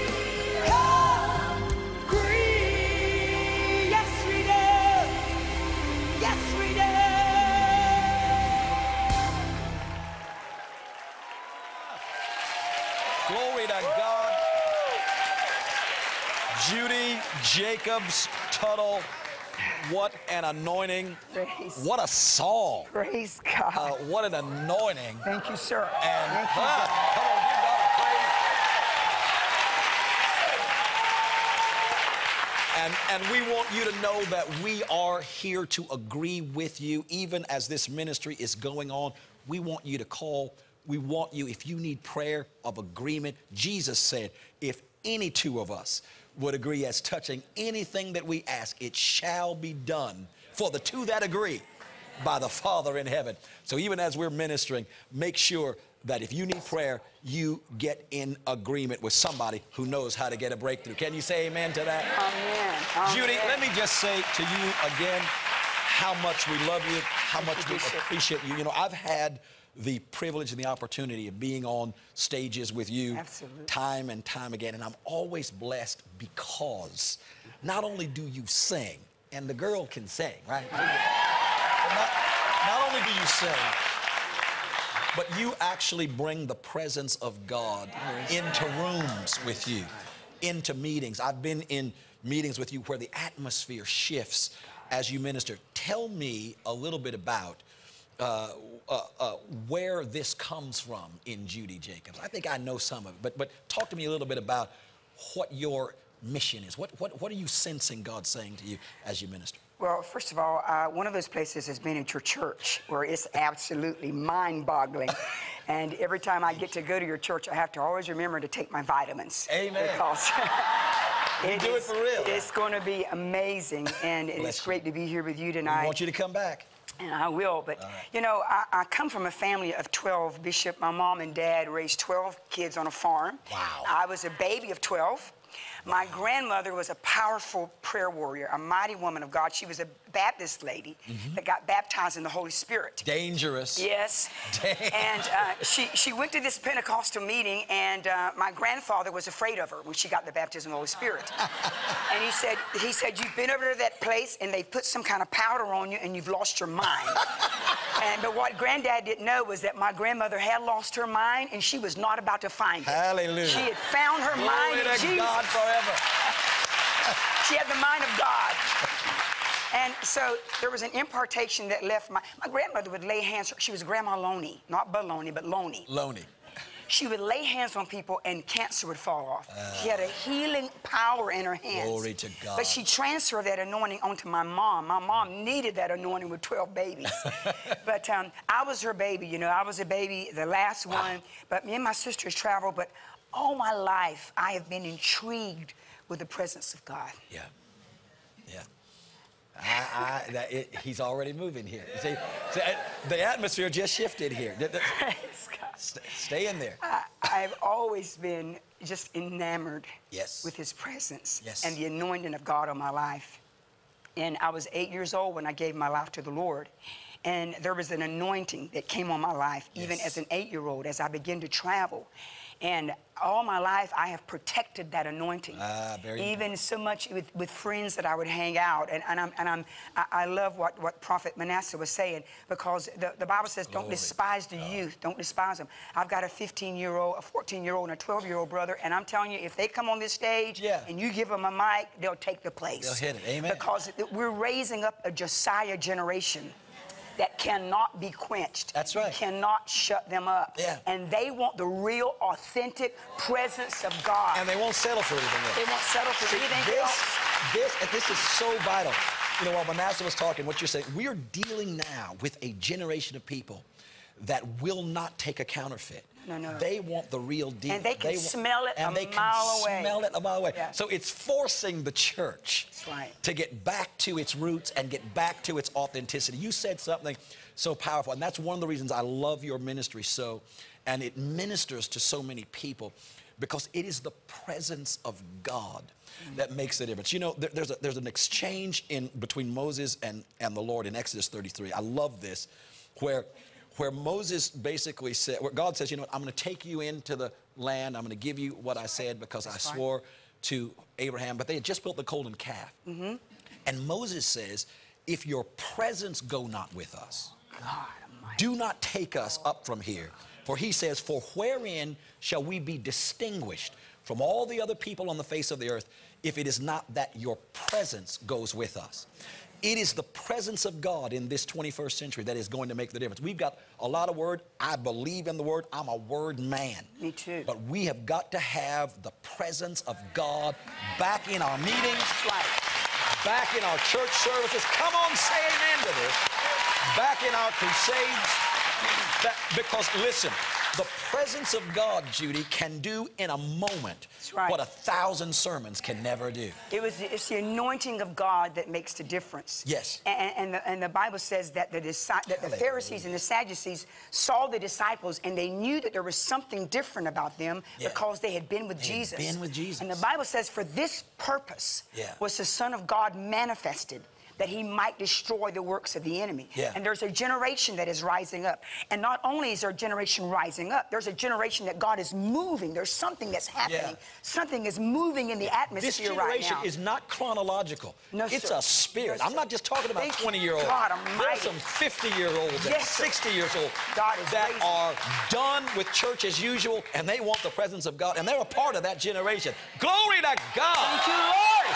Yes, we do. Yes, we do. Glory to God. Judy Jacobs Tuttle. What an anointing. Praise. What a song. Praise God. What an anointing. Thank you, sir. And thank you, come on, give God a praise. And we want you to know that we are here to agree with you, even as this ministry is going on. We want you to call. We want you, if you need prayer of agreement, Jesus said, if any two of us would agree as touching anything that we ask, it shall be done for the two that agree by the Father in heaven. So even as we're ministering, make sure that if you need prayer, you get in agreement with somebody who knows how to get a breakthrough. Can you say amen to that? Amen. Judy, let me just say to you again how much we love you, how much we appreciate you. You know, I've had the privilege and the opportunity of being on stages with you time and time again, and I'm always blessed because not only do you sing, and the girl can sing, right? Not only do you sing, but you actually bring the presence of God into rooms with you, into meetings. I've been in meetings with you where the atmosphere shifts as you minister. Tell me a little bit about where this comes from in Judy Jacobs. I think I know some of it, but talk to me a little bit about what your mission is. What are you sensing God saying to you as you minister? Well, first of all, one of those places has been at your church where it's absolutely mind-boggling. And every time I get to go to your church, I have to always remember to take my vitamins. Amen. Because you do it for real. It's going to be amazing, and it's great to be here with you tonight. I want you to come back. And I will, but you know, I come from a family of 12, Bishop. My mom and dad raised 12 kids on a farm. Wow. I was a baby of 12. My grandmother was a powerful prayer warrior, a mighty woman of God. She was a Baptist lady that got baptized in the Holy Spirit. Dangerous. Yes. And she went to this Pentecostal meeting, and my grandfather was afraid of her when she got the baptism of the Holy Spirit. And he said, you've been over to that place, and they put some kind of powder on you, and you've lost your mind. But what Granddad didn't know was that my grandmother had lost her mind, and she was not about to find it. Hallelujah. She had found her mind in Jesus. God forever. She had the mind of God. And so there was an impartation that left my grandmother would lay hands. She was Grandma Loney, not Baloney, but Loney. Loney. She would lay hands on people and cancer would fall off. She had a healing power in her hands. Glory to God. But she transferred that anointing onto my mom. My mom needed that anointing with 12 babies. But I was her baby, you know. I was a baby, the last one. But me and my sisters traveled. But all my life, I have been intrigued with the presence of God. Yeah. Yeah. He's already moving here. See, the atmosphere just shifted here. Stay in there. I've always been just enamored with his presence and the anointing of God on my life. And I was 8 years old when I gave my life to the Lord. And there was an anointing that came on my life, even as an 8-year-old, as I began to travel. And all my life, I have protected that anointing. Even so much with friends that I would hang out. And I love what Prophet Manasseh was saying, because the Bible says, don't despise the youth. Don't despise them. I've got a 15-year-old, a 14-year-old, and a 12-year-old brother. And I'm telling you, if they come on this stage and you give them a mic, they'll take the place. They'll hit it. Amen. Because we're raising up a Josiah generation that cannot be quenched. That's right. You cannot shut them up. Yeah. And they want the real, authentic presence of God. And they won't settle for anything else. They won't settle for anything else. This is so vital. You know, while Manasseh was talking, what you're saying, we are dealing now with a generation of people that will not take a counterfeit. No. They want the real deal. And they can smell it a mile away. And they can smell it a mile away. Yeah. So it's forcing the church to get back to its roots and get back to its authenticity. You said something so powerful, and that's one of the reasons I love your ministry so, and it ministers to so many people, because it is the presence of God that makes the difference. You know, there's an exchange between Moses and the Lord in Exodus 33. I love this, where Moses basically said, where God says, you know what, I'm going to take you into the land. I'm going to give you what I said because I swore to Abraham. But they had just built the golden calf. And Moses says, if your presence go not with us, do not take us up from here. For he says, for wherein shall we be distinguished from all the other people on the face of the earth if it is not that your presence goes with us. It is the presence of God in this 21st century that is going to make the difference. We've got a lot of word. I believe in the word. I'm a word man. Me too. But we have got to have the presence of God back in our meetings, back in our church services. Come on, say amen to this. Back in our crusades. Because listen, the presence of God, Judy, can do in a moment what 1,000 sermons can never do. It's the anointing of God that makes the difference. Yes. And the Bible says that the Pharisees and the Sadducees saw the disciples and they knew that there was something different about them because they had been with Jesus. Been with Jesus. And the Bible says for this purpose was the Son of God manifested, that he might destroy the works of the enemy. And there's a generation that is rising up. And not only is there a generation rising up, there's a generation that God is moving. There's something that's happening. Something is moving in the atmosphere right now. This generation is not chronological. No, it's sir. a spirit. I'm not just talking about 20-year-olds. God There's some 50-year-olds and 60 years old that are done with church as usual, and they want the presence of God, and they're a part of that generation. Glory to God. Thank you, Lord.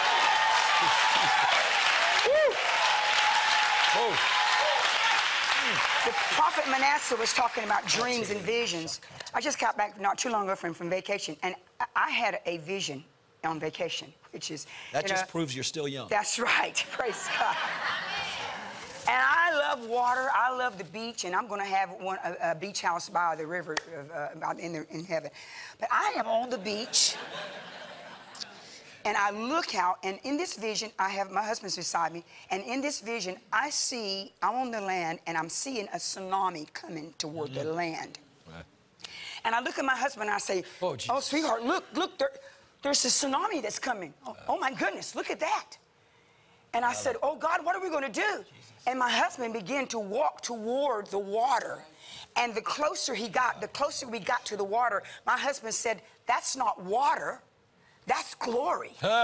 The prophet Manasseh was talking about dreams and visions. I just got back not too long ago from vacation, and I had a vision on vacation, which is... That just proves you're still young. That's right. Praise God. And I love water. I love the beach, and I'm going to have a beach house by the river in heaven. But I am on the beach. And I look out, and in this vision, I have my husband's beside me, and in this vision, I'm on the land, and I'm seeing a tsunami coming toward the land. Right. And I look at my husband, and I say, oh sweetheart, look, there's a tsunami that's coming. Oh, my goodness, look at that. And I said, oh, God, what are we going to do? And my husband began to walk toward the water. And the closer we got to the water, my husband said, that's not water. That's glory. Yeah.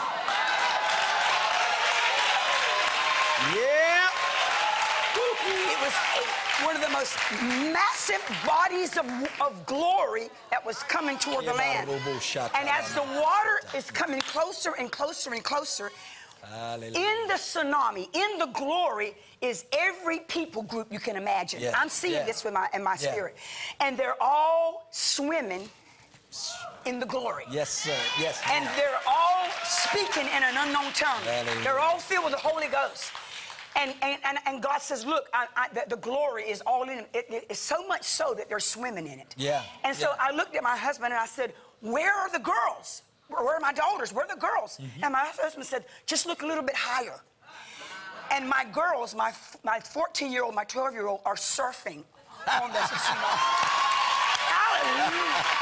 It was one of the most massive bodies of glory that was coming toward the land. And as the water is coming closer and closer and closer, in the tsunami, in the glory, is every people group you can imagine. I'm seeing this in my spirit. And they're all swimming in the glory. Yes, sir. Yes. And they're all speaking in an unknown tongue. They're all filled with the Holy Ghost. And God says, look, the glory is all in them. It's so much so that they're swimming in it. And so I looked at my husband and I said, where are the girls? Where are my daughters? Where are the girls? And my husband said, just look a little bit higher. And my girls, my 14-year-old, my 12-year-old, are surfing on the tsunami. Hallelujah.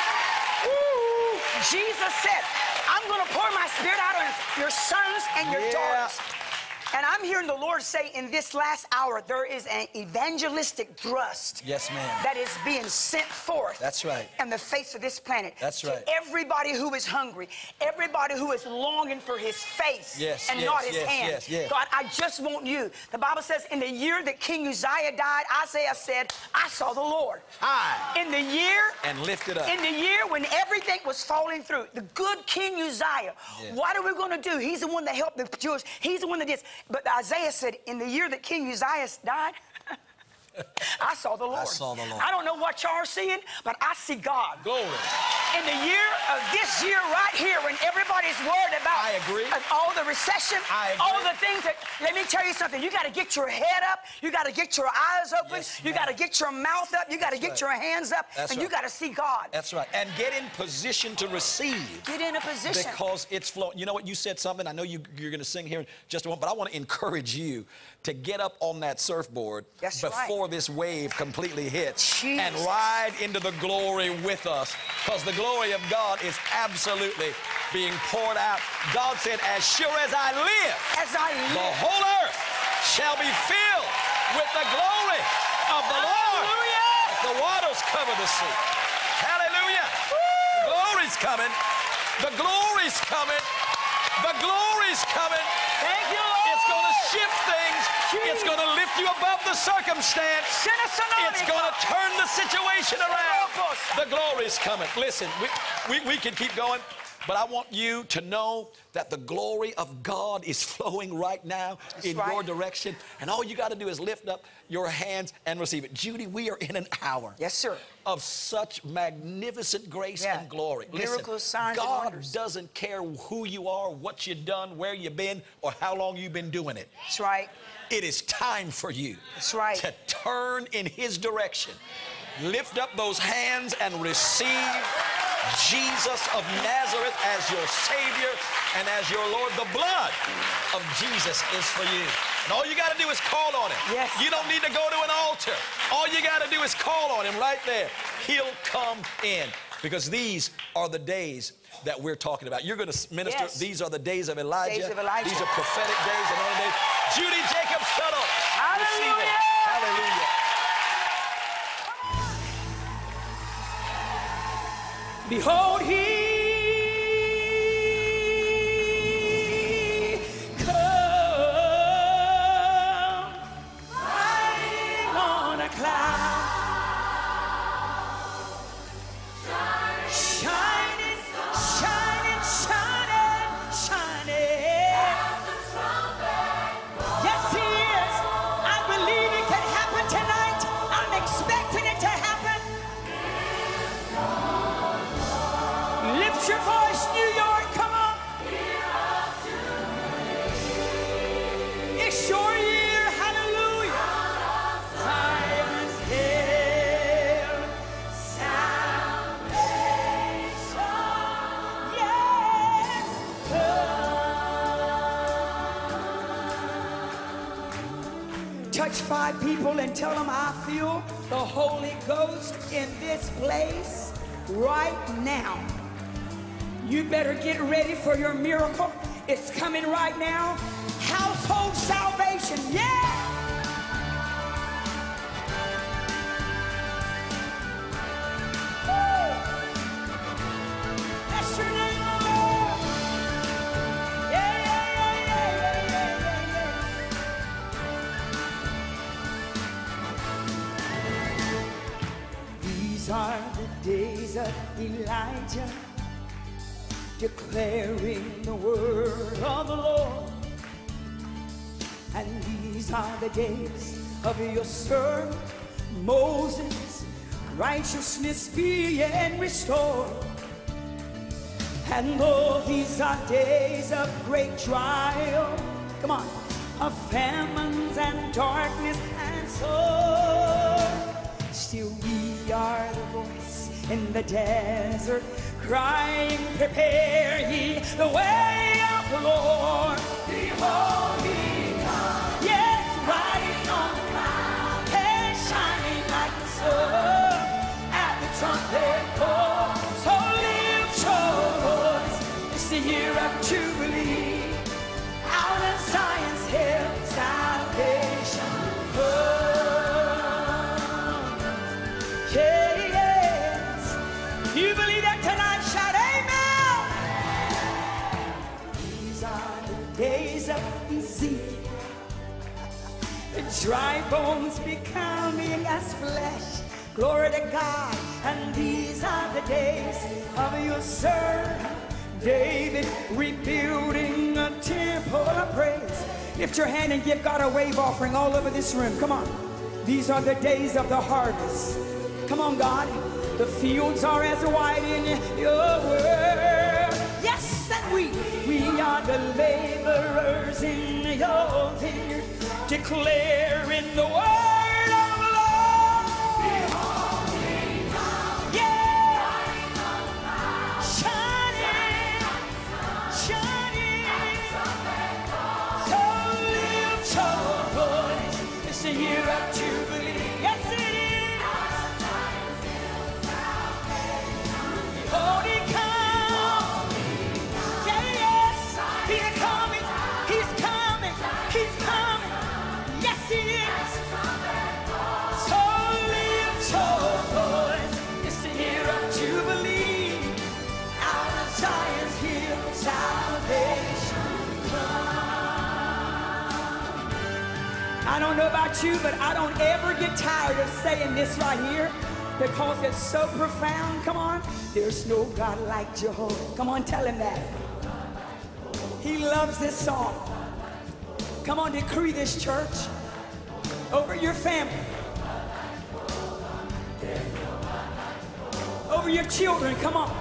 Jesus said, I'm going to pour my spirit out on your sons and your daughters. And I'm hearing the Lord say in this last hour, there is an evangelistic thrust. Yes, ma'am. That is being sent forth. That's right. On the face of this planet. That's right. To everybody who is hungry, everybody who is longing for his face and not his hand. God, I just want you. The Bible says in the year that King Uzziah died, Isaiah said, I saw the Lord. High. In the year. And lifted up. In the year when everything was falling through. The good King Uzziah. What are we going to do? He's the one that helped the Jewish. He's the one that did. But Isaiah said, in the year that King Uzziah died, I saw the Lord. I saw the Lord. I don't know what y'all are seeing, but I see God. Glory. In the year of this year right here, when everybody's worried about all the recession, all the things that, let me tell you something, you got to get your head up, you got to get your eyes open, you got to get your mouth up, you got to get your hands up, and you got to see God. That's right. And get in position to receive. Get in a position. Because it's flowing. You know what? You said something. I know you're going to sing here in just a moment, but I want to encourage you to get up on that surfboard before this wave completely hits and ride into the glory with us, because the glory of God is absolutely being poured out. God said, as sure as I live, the whole earth shall be filled with the glory of the Lord. The waters cover the sea. Hallelujah. The glory's coming. The glory's coming. The glory's coming. Thank you, Lord. It's going to shift things. It's going to lift lift you above the circumstance. It's going to turn the situation around. The glory is coming. Listen, we can keep going, but I want you to know that the glory of God is flowing right now in your direction. And all you got to do is lift up your hands and receive it. Judy, we are in an hour. Yes, sir. Of such magnificent grace and glory. Miracles, signs, and God wonders. doesn't care who you are, what you've done, where you've been, or how long you've been doing it. That's right. It is time for you to turn in His direction. Lift up those hands and receive Jesus of Nazareth as your Savior and as your Lord. The blood of Jesus is for you. And all you got to do is call on Him. Yes. You don't need to go to an altar. All you got to do is call on Him right there. He'll come in, because these are the days that we're talking about. You're going to minister. Yes. These are the days of Elijah. Days of Elijah. These are prophetic days and other days. Judy Jacobs, shut up. Receive it. Hallelujah. Behold, He comes riding on a cloud, shining, shining, shining, shining. Yes, He is. I believe it can happen tonight. I'm expecting it to happen. Lift your voice, New York, come on. It's your year, hallelujah. Zion's hill, salvation, yes. Touch 5 people and tell them I feel the Holy Ghost in this place right now. You better get ready for your miracle. It's coming right now. Household salvation, yeah! Woo! That's your name, Lord. Yeah, yeah, yeah, yeah, yeah, yeah, yeah. These are the days of Elijah, declaring the word of the Lord. And these are the days of your servant Moses, righteousness being restored. And though these are days of great trial, come on, of famines and darkness and sorrow, still we are the voice in the desert, crying, prepare ye the way of the Lord. Behold, He comes, yes, riding on the cloud, and shining like the sun at the trumpet call. So lift your voice, it's the year of Jubilee, out of Zion's hill, salvation comes. Yes, you believe that tonight? Shout amen. These are the days of Ezekiel, the dry bones becoming as flesh. Glory to God. And these are the days of your servant David, rebuilding a temple of praise. Lift your hand and give God a wave offering all over this room. Come on. These are the days of the harvest. Come on, God. The fields are as white in your word. Yes, and we are the laborers in your vineyard, declaring the word of the Lord. Behold, He comes, yeah, shining, shining. So lift your voice, it's the year of Jubilee. Yes, it is. Behold, He comes. Yeah, yes, He's coming. He's coming. He's coming. Yes, He is. I don't know about you, but I don't ever get tired of saying this right here because it's so profound. Come on. There's no God like Jehovah. Come on, tell him that. He loves this song. Come on, decree this, church, over your family, over your children. Come on.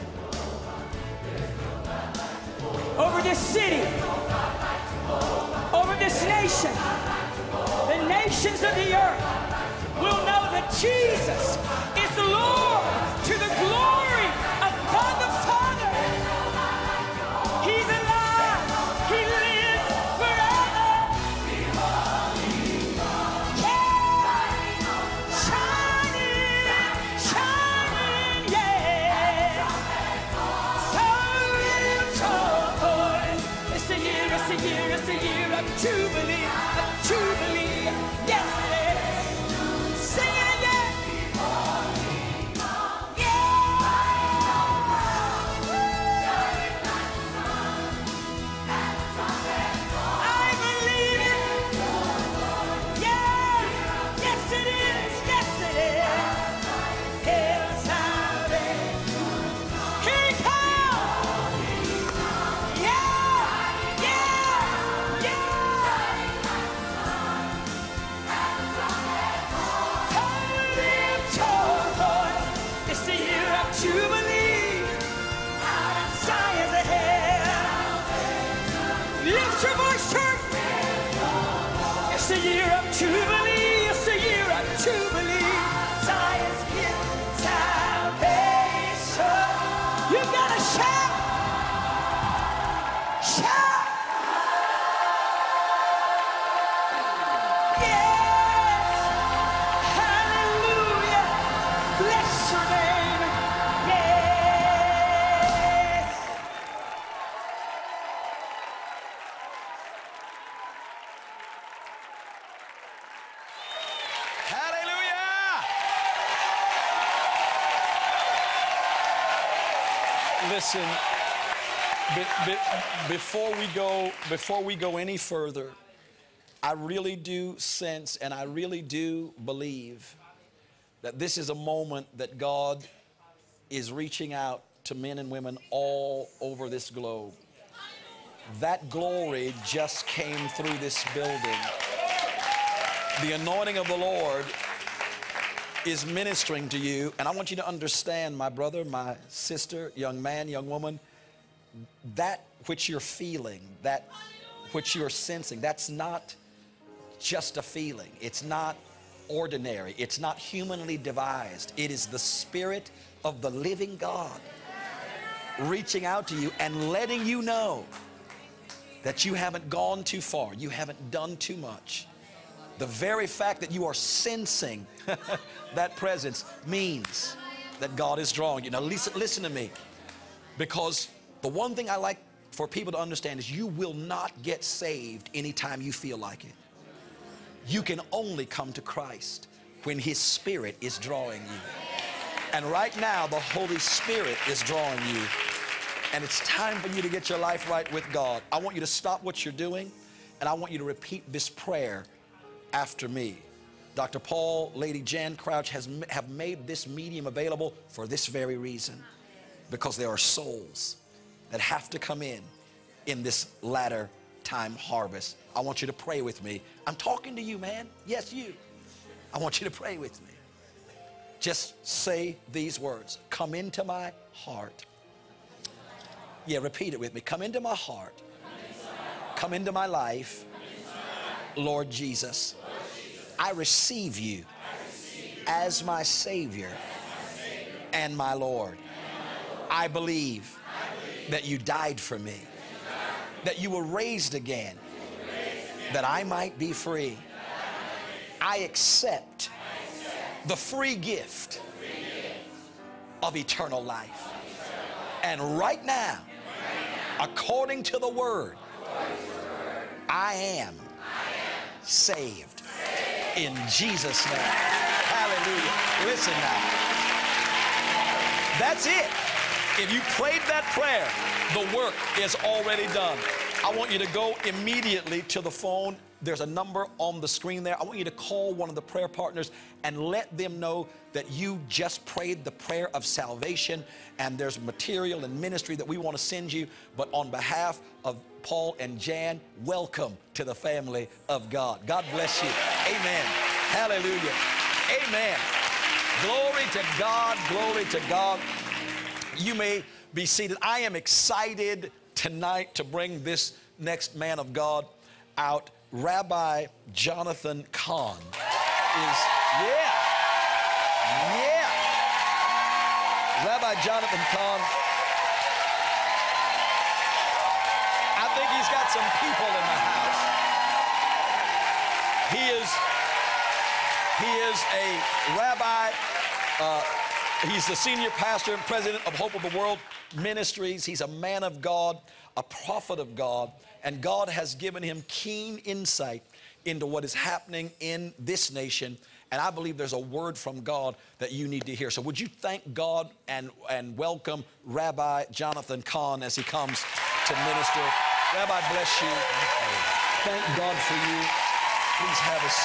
Over this city, over this nation. The nations of the earth will know that Jesus is the Lord to the glory of God the Father. He's alive. He lives forever. Yeah. Shining, shining, yeah. So lift your voice. It's a year, it's a year, it's a year of Jubilee, of Jubilee. Yes, it is. Sing it again. I believe it. Yeah. Yes, it is. Yes, it is. It's salvation. Here he comes. Yeah. Yeah. Yeah. So lift your voice. It's the year of Jubilee. Zion's ahead. Lift your voice, church. It's the year of Jubilee. It's the year of Jubilee. Zion's here. Salvation. You gotta shout. Shout. Yes. Hallelujah. Bless your name. Yes. Hallelujah! Listen, before we go any further, I really do sense and I really do believe that this is a moment that God is reaching out to men and women all over this globe. That glory just came through this building. The anointing of the Lord is ministering to you, and I want you to understand, my brother, my sister, young man, young woman, that which you're feeling, that which you're sensing, that's not just a feeling. It's not ordinary. It's not humanly devised. It is the Spirit of the living God reaching out to you and letting you know that you haven't gone too far. You haven't done too much. The very fact that you are sensing that presence means that God is drawing you. Now listen to me, because the one thing I like for people to understand is you will not get saved anytime you feel like it. You can only come to Christ when His Spirit is drawing you. And right now, the Holy Spirit is drawing you. And it's time for you to get your life right with God. I want you to stop what you're doing, and I want you to repeat this prayer after me. Dr. Paul, Lady Jan Crouch have made this medium available for this very reason, because there are souls that have to come in this latter time harvest. I want you to pray with me. I'm talking to you, man. Yes, you. I want you to pray with me. Just say these words. Come into my heart. Yeah, repeat it with me. Come into my heart. Come into my life. Lord Jesus, I receive you as my Savior and my Lord. I believe that you died for me, that you were raised again, that I might be free. I accept the free gift of eternal life. And right now, according to the Word, I am saved in Jesus' name. Hallelujah. Listen now. That's it. If you prayed that prayer, the work is already done. I want you to go immediately to the phone There's a number on the screen there. I want you to call one of the prayer partners and let them know that you just prayed the prayer of salvation, and there's material and ministry that we want to send you. But on behalf of Paul and Jan, welcome to the family of God. God bless you. Amen. Hallelujah. Amen. Glory to God. Glory to God. You may be seated. I am excited tonight to bring this next man of God out. Rabbi Johnathan Cahn is, Rabbi Johnathan Cahn. I think he's got some people in the house. He is a rabbi. He's the senior pastor and president of Hope of the World Ministries. He's a man of God, a prophet of God, and God has given him keen insight into what is happening in this nation. And I believe there's a word from God that you need to hear. So would you thank God and welcome Rabbi Johnathan Cahn as he comes to minister. Rabbi, bless you. Thank God for you. Please have a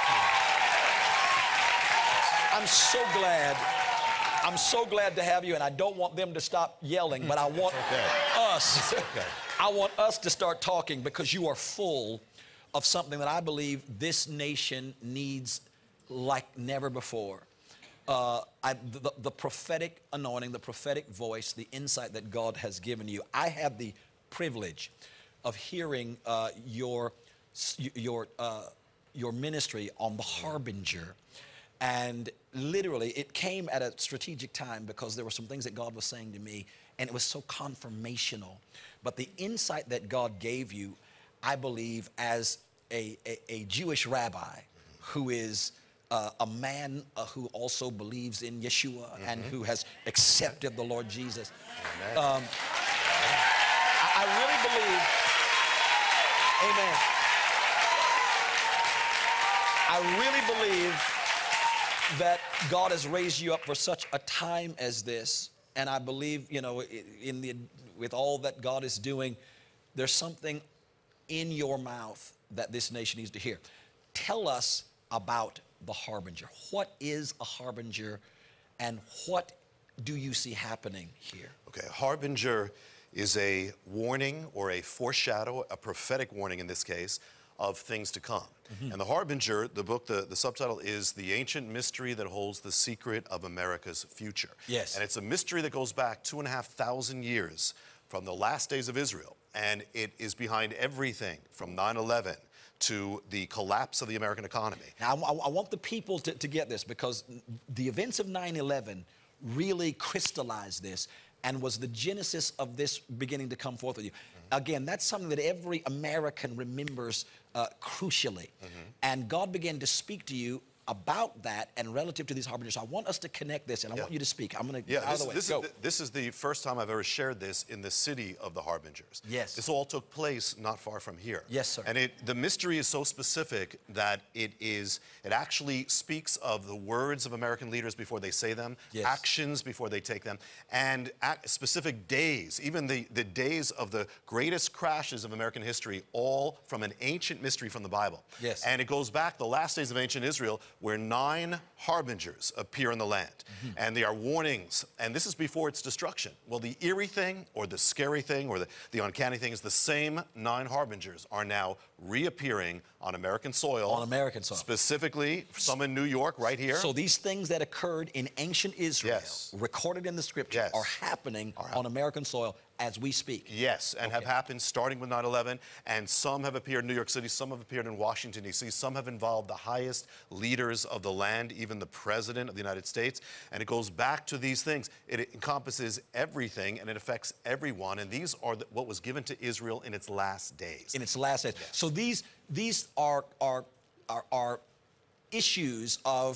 seat. I'm so glad to have you, and I don't want them to stop yelling, but I want I want us to start talking, because you are full of something that I believe this nation needs like never before. The prophetic anointing, the prophetic voice, the insight that God has given you. I had the privilege of hearing your ministry on the Harbinger. And literally, it came at a strategic time, because there were some things that God was saying to me, and it was so confirmational. But the insight that God gave you, I believe, as a Jewish rabbi who is a man who also believes in Yeshua and who has accepted the Lord Jesus. I really believe, amen, I really believe that God has raised you up for such a time as this. And I believe, you know, with all that God is doing, there's something in your mouth that this nation needs to hear. Tell us about the Harbinger. What is a Harbinger, and what do you see happening here? Okay, Harbinger is a warning, or a foreshadow, a prophetic warning in this case, of things to come. And the Harbinger, the book, the subtitle is The Ancient Mystery That Holds the Secret of America's Future. Yes. And it's a mystery that goes back 2,500 years from the last days of Israel. And it is behind everything from 9/11 to the collapse of the American economy. Now, I want the people to get this, because the events of 9/11 really crystallized this and was the genesis of this beginning to come forth with you. Again, that's something that every American remembers crucially. And God began to speak to you about that and relative to these harbingers. So I want us to connect this, and I want you to speak. I'm going to get out of the way. This is the first time I've ever shared this in the city of the Harbingers. Yes. This all took place not far from here. Yes, sir. And the mystery is so specific that it actually speaks of the words of American leaders before they say them, actions before they take them, and specific days, even the days of the greatest crashes of American history, all from an ancient mystery from the Bible. Yes. And it goes back the last days of ancient Israel, where 9 harbingers appear in the land. And they are warnings, and this is before its destruction. Well, the eerie thing, or the scary thing, or the uncanny thing is the same 9 harbingers are now reappearing on American soil. On American soil. Specifically, some in New York, right here. So these things that occurred in ancient Israel, recorded in the scripture, are happening on American soil as we speak. Yes, and have happened starting with 9/11, and some have appeared in New York City, some have appeared in Washington, D.C., some have involved the highest leaders of the land, even the President of the United States, and it goes back to these things. It encompasses everything, and it affects everyone, and these are what was given to Israel in its last days. In its last days. So these are issues of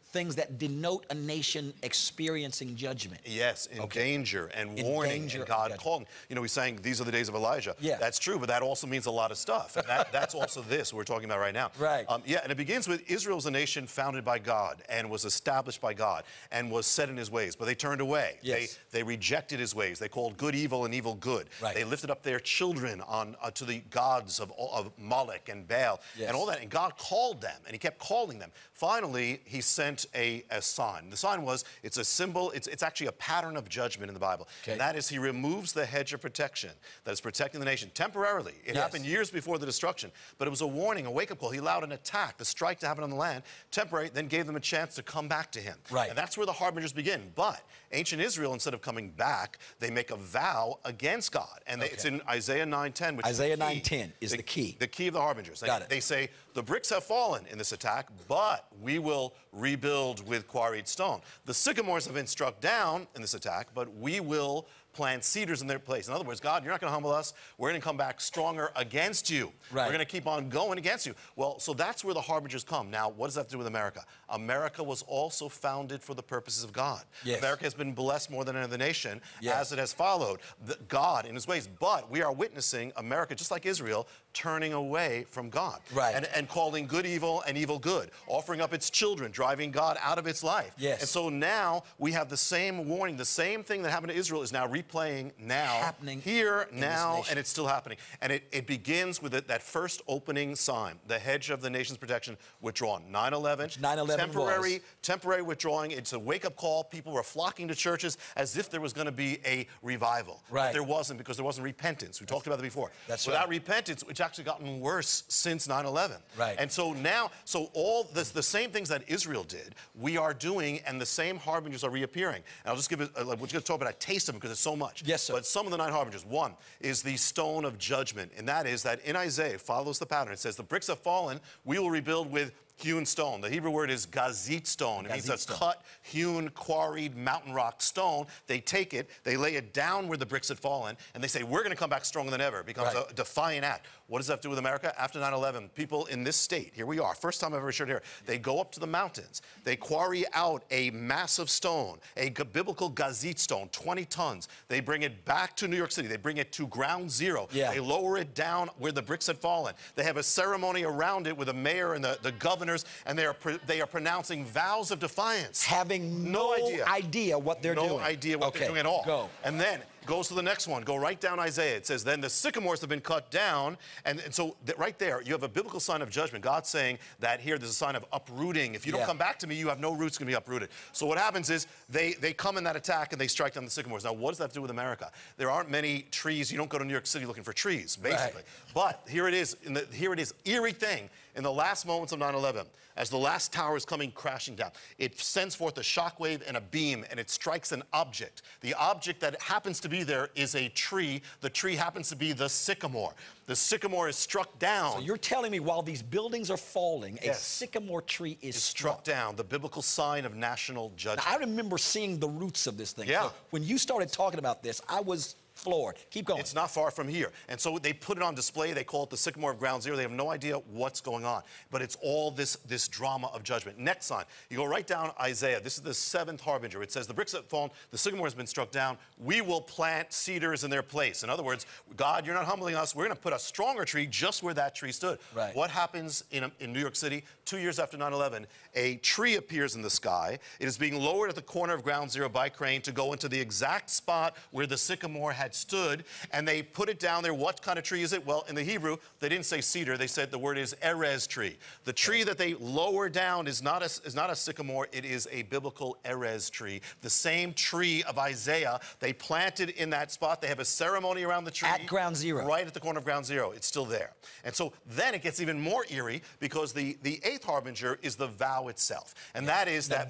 things that denote a nation experiencing judgment. Yes, in danger and warning. Danger and God calling. You know, he's saying these are the days of Elijah. Yeah. That's true, but that also means a lot of stuff. And that's also this we're talking about right now. Right. Yeah, and it begins with Israel's a nation founded by God and was established by God and was set in his ways, but they turned away. Yes. They rejected his ways. They called good evil and evil good. Right. They lifted up their children to the gods of Moloch and Baal and all that, and God called them, and he kept calling them. Finally, he sent a sign. The sign was, it's a symbol, it's actually a pattern of judgment in the Bible. Okay. And that is, he removes the hedge of protection that is protecting the nation temporarily. It happened years before the destruction, but it was a warning, a wake-up call. He allowed an attack, the strike to happen on the land, temporary, then gave them a chance to come back to him. Right. And that's where the harbingers begin. But ancient Israel, instead of coming back, they make a vow against God. And it's in Isaiah 9:10, which Isaiah is the 9:10 is the key. The key of the harbingers. Got it. They say, the bricks have fallen in this attack, but we will rebuild with quarried stone. The sycamores have been struck down in this attack, but we will plant cedars in their place. In other words, God, you're not going to humble us. We're going to come back stronger against you. Right. We're going to keep on going against you. Well, so that's where the harbingers come. Now, what does that have to do with America? America was also founded for the purposes of God. Yes. America has been blessed more than any other nation Yes. as it has followed God in his ways. But we are witnessing America, just like Israel, turning away from God. Right. And calling good evil and evil good, offering up its children, driving God out of its life. Yes. And so now we have the same warning, the same thing that happened to Israel is now replaying now, happening here, in now, this nation. and it's still happening. And it begins with that first opening sign, the hedge of the nation's protection withdrawn. 9/11, 9/11 temporary withdrawing. It's a wake-up call. People were flocking to churches as if there was going to be a revival. Right. But there wasn't, because there wasn't repentance. We talked about that before. That's Without right. repentance, it's actually gotten worse since 9/11. Right. And so now, all this, the same things that Israel did, we are doing, and the same harbingers are reappearing. And I'll just give it, we're just going to talk about a taste of them because it's so much. Yes, sir. But some of the 9 harbingers. One is the stone of judgment, and that is that in Isaiah, follows the pattern. It says, the bricks have fallen, we will rebuild with hewn stone. The Hebrew word is gazit stone. It means a cut, hewn, quarried mountain rock stone. They take it, they lay it down where the bricks had fallen, and they say, we're going to come back stronger than ever. It becomes a defiant act. What does that have to do with America? After 9/11, people in this state, here we are, first time I've ever shared here, they go up to the mountains, they quarry out a massive stone, a biblical gazit stone, 20 tons. They bring it back to New York City. They bring it to ground zero. Yeah. They lower it down where the bricks had fallen. They have a ceremony around it with the mayor and the governors, and they are pronouncing vows of defiance. Having no idea what they're doing. No idea what they're doing at all. Go. And then goes to the next one. Go right down Isaiah. It says, then the sycamores have been cut down. And so right there, you have a biblical sign of judgment. God's saying that here there's a sign of uprooting. If you don't come back to me, you have no roots going to be uprooted. So what happens is they come in that attack and they strike down the sycamores. Now, what does that have to do with America? There aren't many trees. You don't go to New York City looking for trees, basically. Right. But here it is, eerie thing. In the last moments of 9/11, as the last tower is coming crashing down, it sends forth a shockwave and a beam, and it strikes an object. The object that happens to be there is a tree. The tree happens to be the sycamore. The sycamore is struck down. So you're telling me while these buildings are falling, a sycamore tree is struck down, the biblical sign of national judgment. Now, I remember seeing the roots of this thing. Yeah. So when you started talking about this, I was floored. Keep going. It's not far from here. And so they put it on display. They call it the sycamore of ground zero. They have no idea what's going on. But it's all this drama of judgment. Next sign. You go right down Isaiah. This is the 7th harbinger. It says, the bricks have fallen, the sycamore has been struck down. We will plant cedars in their place. In other words, God, you're not humbling us. We're going to put a stronger tree just where that tree stood. Right. What happens in New York City? 2 years after 9/11, a tree appears in the sky. It is being lowered at the corner of ground zero by crane to go into the exact spot where the sycamore had stood. And they put it down there. What kind of tree is it? Well, in the Hebrew, they didn't say cedar. They said the word is erez tree. The tree that they lower down is not a sycamore. It is a biblical erez tree. The same tree of Isaiah. They planted in that spot. They have a ceremony around the tree. At ground zero. Right at the corner of ground zero. It's still there. And so then it gets even more eerie because the 8th harbinger is the vow itself. And that is now, that...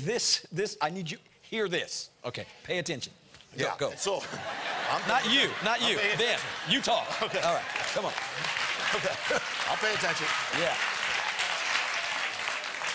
This, I need you, hear this. Okay, pay attention. Go. So, not you. Them. You talk. Okay. All right, come on. Okay. I'll pay attention. Yeah.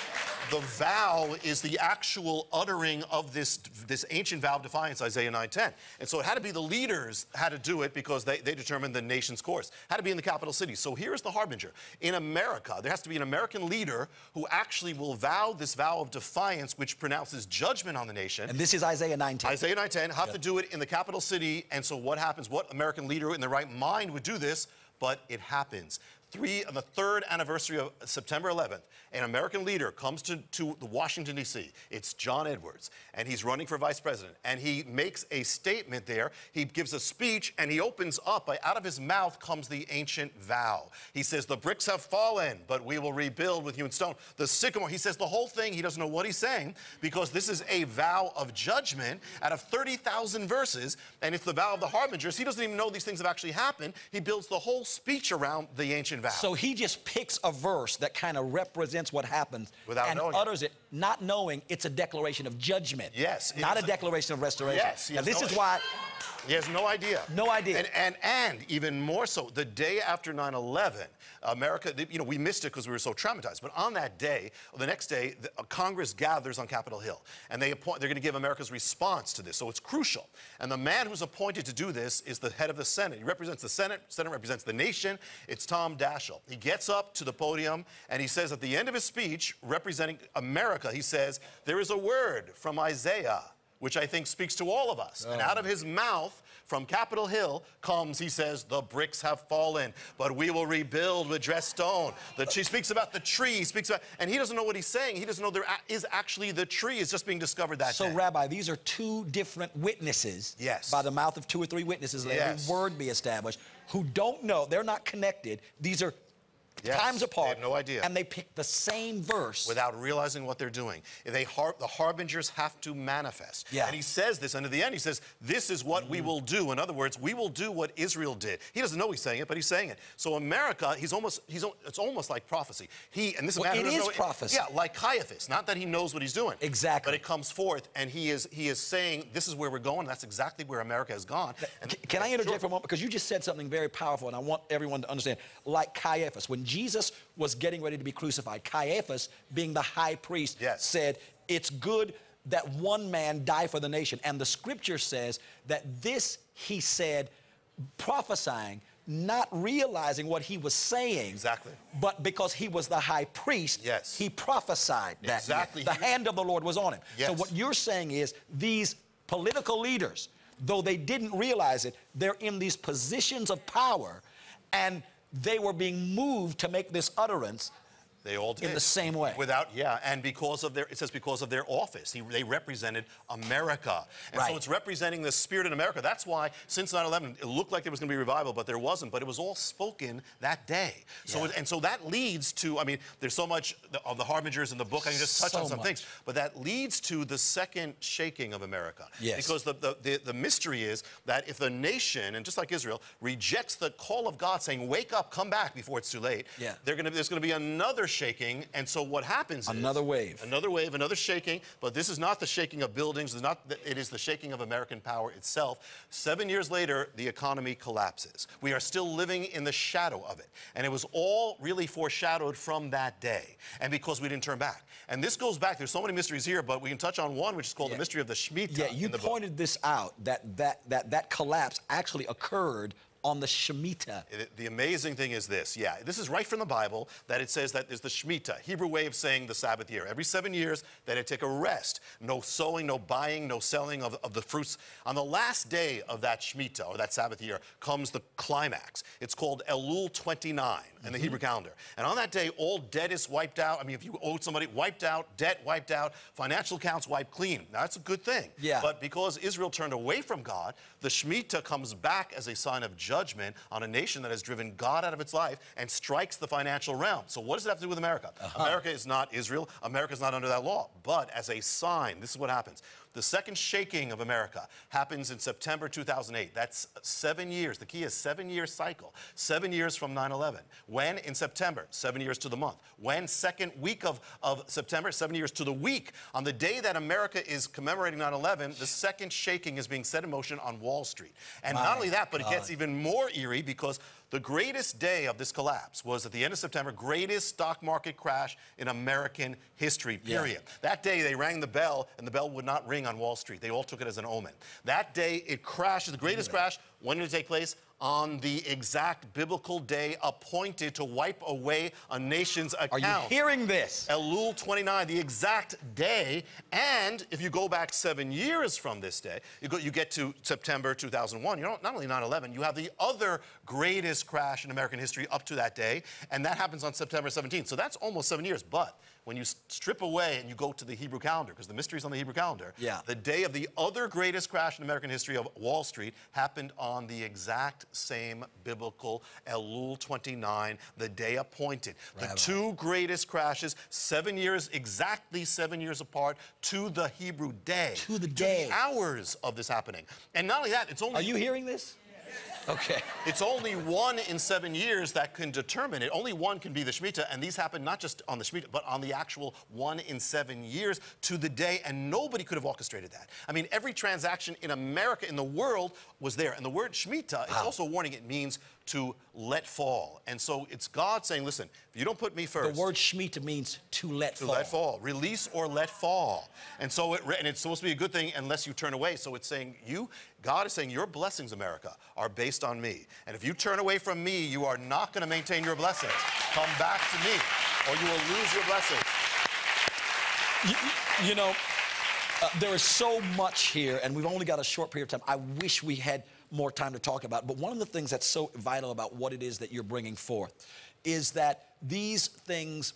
the vow is the actual uttering of this ancient vow of defiance, Isaiah 9:10. And so it had to be the leaders had to do it because they determined the nation's course. Had to be in the capital city. So here's the harbinger. In America, there has to be an American leader who actually will vow this vow of defiance, which pronounces judgment on the nation. And this is Isaiah 9:10. Isaiah 9:10, have to do it in the capital city. And so what happens? What American leader in their right mind would do this? But it happens. On the third anniversary of September 11th, an American leader comes to the Washington, D.C. It's John Edwards, and he's running for vice president. And he makes a statement there. He gives a speech, and he opens up. Out of his mouth comes the ancient vow. He says, the bricks have fallen, but we will rebuild with hewn stone. The sycamore, he says the whole thing. He doesn't know what he's saying because this is a vow of judgment out of 30,000 verses, and it's the vow of the harbingers. He doesn't even know these things have actually happened. He builds the whole speech around the ancient vow. So he just picks a verse that kind of represents what happens and knowing utters it, not knowing it's a declaration of judgment. Yes. Not a declaration of restoration. Yes. Now, this is why... He has no idea. No idea. And even more so, the day after 9/11, America, we missed it because we were so traumatized. But on that day, the next day, Congress gathers on Capitol Hill, and they're going to give America's response to this. So it's crucial. And the man who's appointed to do this is the head of the Senate. He represents the Senate. Senate represents the nation. It's Tom Daschle. He gets up to the podium, and he says at the end of his speech, representing America, he says, there is a word from Isaiah which I think speaks to all of us. And out of his mouth, from Capitol Hill, comes, he says, the bricks have fallen, but we will rebuild with dressed stone. She speaks about the tree, and he doesn't know what he's saying. He doesn't know there is actually the tree is just being discovered that day. So, Rabbi, these are two different witnesses. Yes. By the mouth of 2 or 3 witnesses, let every word be established, who don't know, they're not connected. These are times apart. They have no idea. And they pick the same verse. Without realizing what they're doing. The harbingers have to manifest. Yeah. And he says this, and at the end he says, this is what we will do. In other words, we will do what Israel did. He doesn't know he's saying it, but he's saying it. So America, it's almost like prophecy. And this it is prophecy. Yeah, like Caiaphas. Not that he knows what he's doing. Exactly. But it comes forth, and he is saying, this is where we're going. That's exactly where America has gone. Can I interject for a moment? Because you just said something very powerful, and I want everyone to understand. Like Caiaphas, when Jesus was getting ready to be crucified, Caiaphas, being the high priest, said, it's good that one man die for the nation. And the scripture says that this, he said, prophesying, not realizing what he was saying. Exactly. But because he was the high priest, he prophesied that. Exactly. The hand of the Lord was on him. Yes. So what you're saying is these political leaders, though they didn't realize it, they're in these positions of power, and they were being moved to make this utterance. They all did. In the same way. And because of it says because of their office. They represented America. And so it's representing the spirit in America. That's why, since 9/11, it looked like there was going to be revival, but there wasn't. But it was all spoken that day. So so that leads to, I mean, there's so much of the harbingers in the book. I can just touch on some things. But that leads to the second shaking of America. Yes. Because the mystery is that if the nation, and just like Israel, rejects the call of God saying, wake up, come back before it's too late, there's going to be another shaking, and so what happens is another wave, another shaking. But this is not the shaking of buildings. It is the shaking of American power itself. 7 years later, the economy collapses. We are still living in the shadow of it, and it was all really foreshadowed from that day. And because we didn't turn back, and this goes back. There's so many mysteries here, but we can touch on one, which is called the mystery of the Shemitah. Yeah, you pointed this out that collapse actually occurred on the Shemitah. The amazing thing is this, this is right from the Bible, that it says that there's the Shemitah, Hebrew way of saying the Sabbath year. Every 7 years, that it take a rest. No sowing, no buying, no selling of the fruits. On the last day of that Shemitah, or that Sabbath year, comes the climax. It's called Elul 29 in the Hebrew calendar. And on that day, all debt is wiped out. I mean, if you owed somebody, wiped out, debt wiped out, financial accounts wiped clean. Now, that's a good thing. Yeah. But because Israel turned away from God, the Shemitah comes back as a sign of judgment on a nation that has driven God out of its life and strikes the financial realm. So what does it have to do with America? America is not Israel. America is not under that law. But as a sign, this is what happens. The second shaking of America happens in September 2008. That's 7 years. The key is 7-year cycle. 7 years from 9/11. When? In September. 7 years to the month. When? Second week of September. 7 years to the week. On the day that America is commemorating 9/11, the second shaking is being set in motion on Wall Street. And not only that, but it gets even more eerie because The greatest day of this collapse was at the end of September, greatest stock market crash in American history, period. That day, they rang the bell, and the bell would not ring on Wall Street. They all took it as an omen. That day, it crashed, the greatest crash. When did it take place? On the exact biblical day appointed to wipe away a nation's account. Are you hearing this? Elul 29, the exact day. And if you go back 7 years from this day, you get to September 2001. You know, not only 9/11, you have the other greatest crash in American history up to that day, and that happens on September 17th. So that's almost 7 years. But when you strip away and you go to the Hebrew calendar, because the mystery's on the Hebrew calendar, the day of the other greatest crash in American history of Wall Street happened on the exact same biblical Elul 29, the day appointed. The two greatest crashes, 7 years, exactly 7 years apart, to the Hebrew day. To the day. To the hours of this happening. And not only that, it's only... Are you hearing this? Okay. It's only 1 in 7 years that can determine it. Only one can be the Shemitah, and these happen not just on the Shemitah, but on the actual 1 in 7 years to the day, and nobody could have orchestrated that. I mean, every transaction in America, in the world, was there. And the word Shemitah, it's also a warning. It means to let fall. And so it's God saying, listen, if you don't put me first... The word Shemitah means to let fall. To let fall. Release or let fall. And so and it's supposed to be a good thing unless you turn away. So it's saying God is saying your blessings, America, are based on me. And if you turn away from me, you are not going to maintain your blessings. Come back to me, or you will lose your blessings. You know, there is so much here, and we've only got a short period of time. I wish we had more time to talk about it. But one of the things that's so vital about what it is that you're bringing forth is that these things,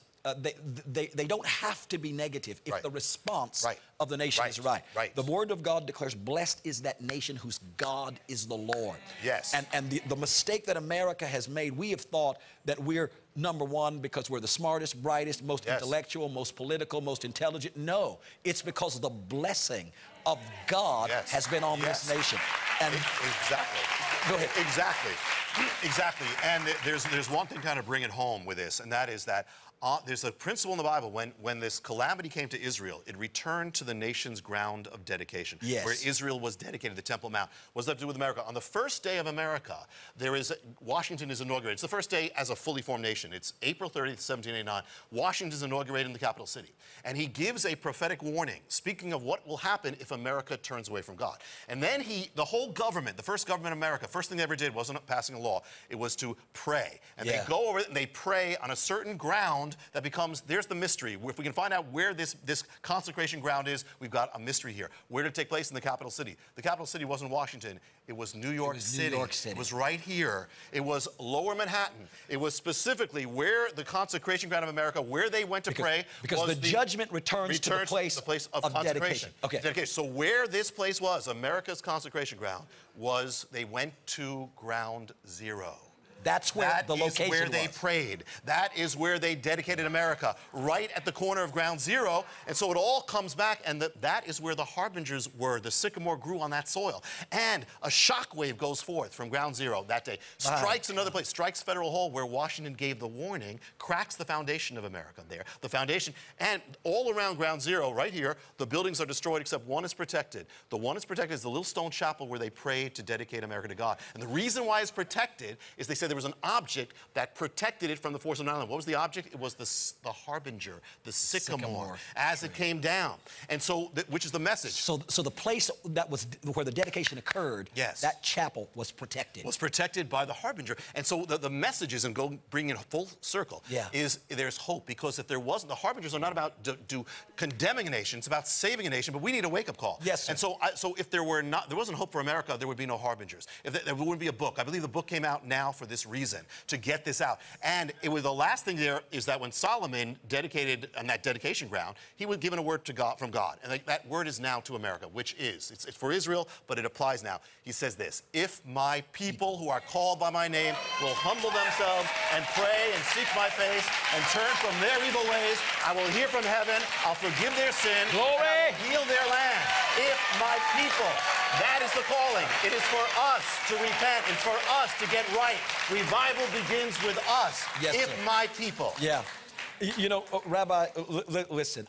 they don't have to be negative if the response of the nation is right. The Word of God declares, blessed is that nation whose God is the Lord. Yes. And the mistake that America has made, we have thought that we're number one because we're the smartest, brightest, most intellectual, most political, most intelligent. No, it's because the blessing of God has been on this nation. And exactly. Go ahead. Exactly. Exactly. And there's one thing to kind of bring it home with this, and that is that there's a principle in the Bible when this calamity came to Israel, it returned to the nation's ground of dedication. Yes. Where Israel was dedicated, the Temple Mount. What does that have to do with America? On the first day of America, Washington is inaugurated. It's the first day as a fully formed nation. It's April 30th, 1789. Washington is inaugurated in the capital city. And he gives a prophetic warning, speaking of what will happen if America turns away from God. And then the whole government, the first government in America, first thing they ever did wasn't passing a law. It was to pray. And they go over it and they pray on a certain ground that becomes, there's the mystery. If we can find out where this consecration ground is, we've got a mystery here. Where did it take place? In the capital city. The capital city wasn't Washington. It was New York City. New York City. It was right here. It was Lower Manhattan. It was specifically where the consecration ground of America, where they went to pray. Because the judgment returns to the place of consecration. Dedication. Okay. Dedication. So where this place was, America's consecration ground, was they went to ground zero. That's where the location was. That is where they prayed. That is where they dedicated America, right at the corner of ground zero. And so it all comes back, and that is where the harbingers were. The sycamore grew on that soil. And a shockwave goes forth from ground zero that day, strikes another place, strikes Federal Hall, where Washington gave the warning, cracks the foundation of America there. The foundation, and all around ground zero, right here, the buildings are destroyed except one is protected. The one that's protected is the little stone chapel where they prayed to dedicate America to God. And the reason why it's protected is they said there was an object that protected it from the force of 9/11. What was the object? It was the harbinger, the sycamore, as it came down. And so, which is the message. So the place that was where the dedication occurred, that chapel was protected. Was protected by the harbinger. And so the message is, and go bring in a full circle, is there's hope. Because if there wasn't, the harbingers are not about condemning a nation, it's about saving a nation, but we need a wake-up call. Yes, sir. And so if there wasn't hope for America, there would be no harbingers. If there wouldn't be a book. I believe the book came out now for this reason, to get this out. And the last thing there is that when Solomon dedicated on that dedication ground, he was given a word from God. And that word is now to America, which is, it's for Israel, but it applies now. He says this, if my people who are called by my name will humble themselves and pray and seek my face and turn from their evil ways, I will hear from heaven, I'll forgive their sin, and I will heal their land. If my people, that is the calling. It is for us to repent. It's for us to get right. Revival begins with us. Yes, if sir. my people. Yeah. You know, Rabbi, listen,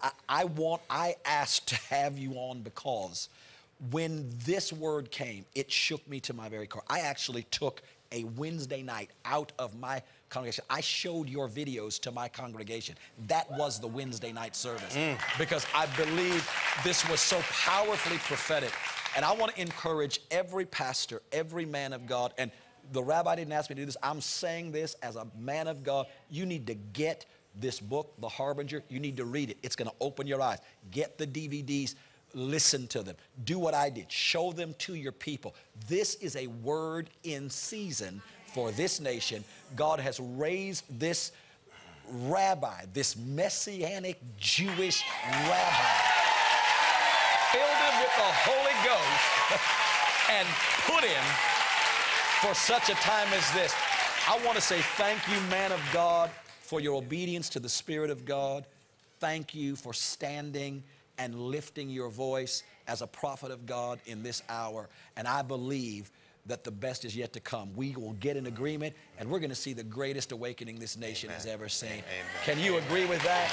I asked to have you on because when this word came, it shook me to my very core. I actually took a Wednesday night out of my congregation. I showed your videos to my congregation. That was the Wednesday night service because I believe this was so powerfully prophetic. And I want to encourage every pastor, every man of God, and the rabbi didn't ask me to do this. I'm saying this as a man of God. You need to get this book, The Harbinger. You need to read it. It's going to open your eyes. Get the DVDs. Listen to them. Do what I did. Show them to your people. This is a word in season for this nation. God has raised this rabbi, this Messianic Jewish rabbi, filled him with the Holy Ghost and put him for such a time as this. I want to say thank you, man of God, for your obedience to the Spirit of God. Thank you for standing and lifting your voice as a prophet of God in this hour. And I believe that the best is yet to come. We will get in agreement, and we're going to see the greatest awakening this nation has ever seen. Amen. Can you agree with that?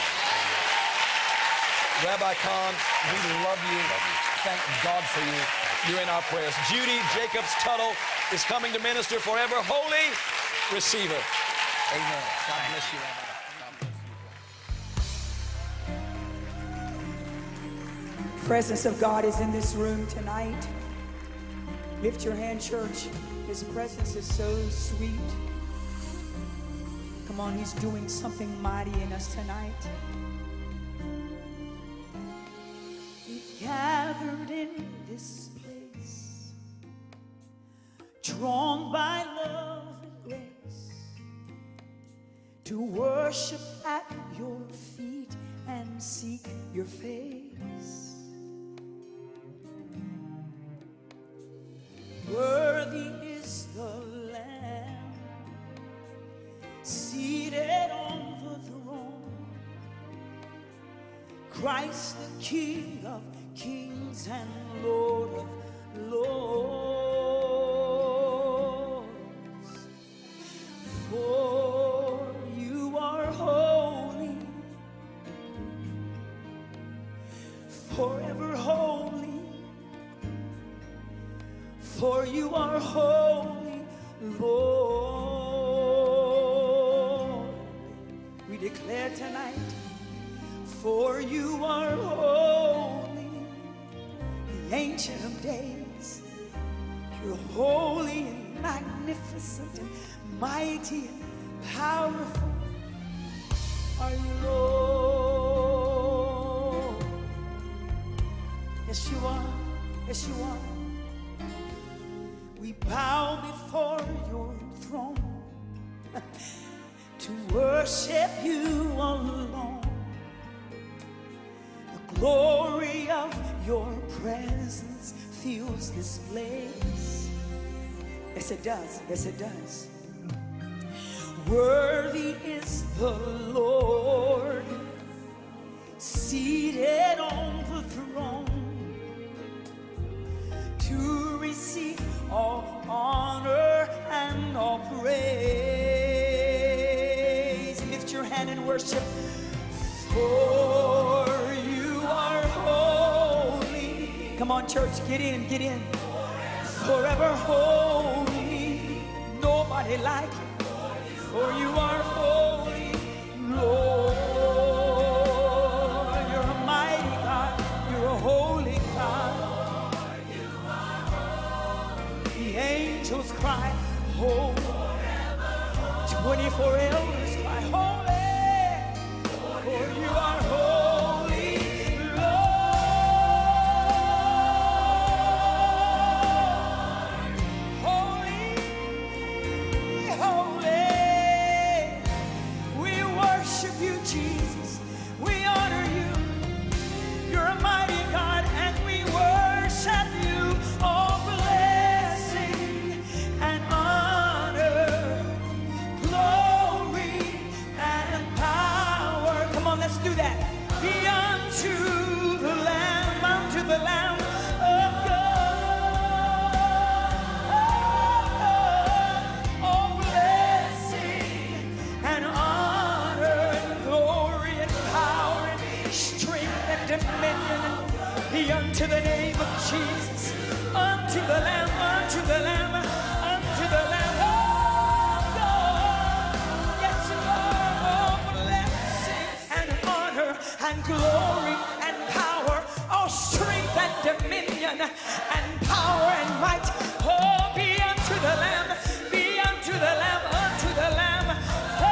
Rabbi Cahn, we love you. Thank God for you. You're in our prayers. Judy Jacobs Tuttle is coming to minister forever. Holy receiver. Amen. God bless you, Rabbi. Presence of God is in this room tonight. Lift your hand, church. His presence is so sweet. Come on, he's doing something mighty in us tonight. We gathered in this place, drawn by love and grace, to worship at your feet and seek your face. Worthy is the Lamb seated on the throne, Christ the King of kings and Lord of lords. For you are holy, forever holy. For you are holy, Lord. We declare tonight, for you are holy, the Ancient of Days. You're holy and magnificent and mighty and powerful are you, Lord. Yes, you are. Yes, you are. We bow before your throne to worship you alone. The glory of your presence fills this place. Yes, it does. Yes, it does. Worthy is the Lord seated on the throne to receive all honor and all praise. Lift your hand and worship. For you are holy. Come on, church, get in, get in. Forever holy, nobody like you. For you are holy, Lord. You're a mighty God, you're a holy God. The angels cry, holy. 24 elders cry, holy. For you are holy, Lord. Holy, holy. We worship you, Jesus. We honor you. You're a mighty God, and we worship you. All blessing and honor, glory and power. Come on, let's do that. Be unto the Lamb of God. All blessing and honor, glory and power and strength and dominion. Be unto the name of Jesus. Unto the Lamb, unto the Lamb, unto the Lamb. and glory and power, all strength and dominion and power and might. Oh, be unto the Lamb, be unto the Lamb, unto the Lamb. Oh,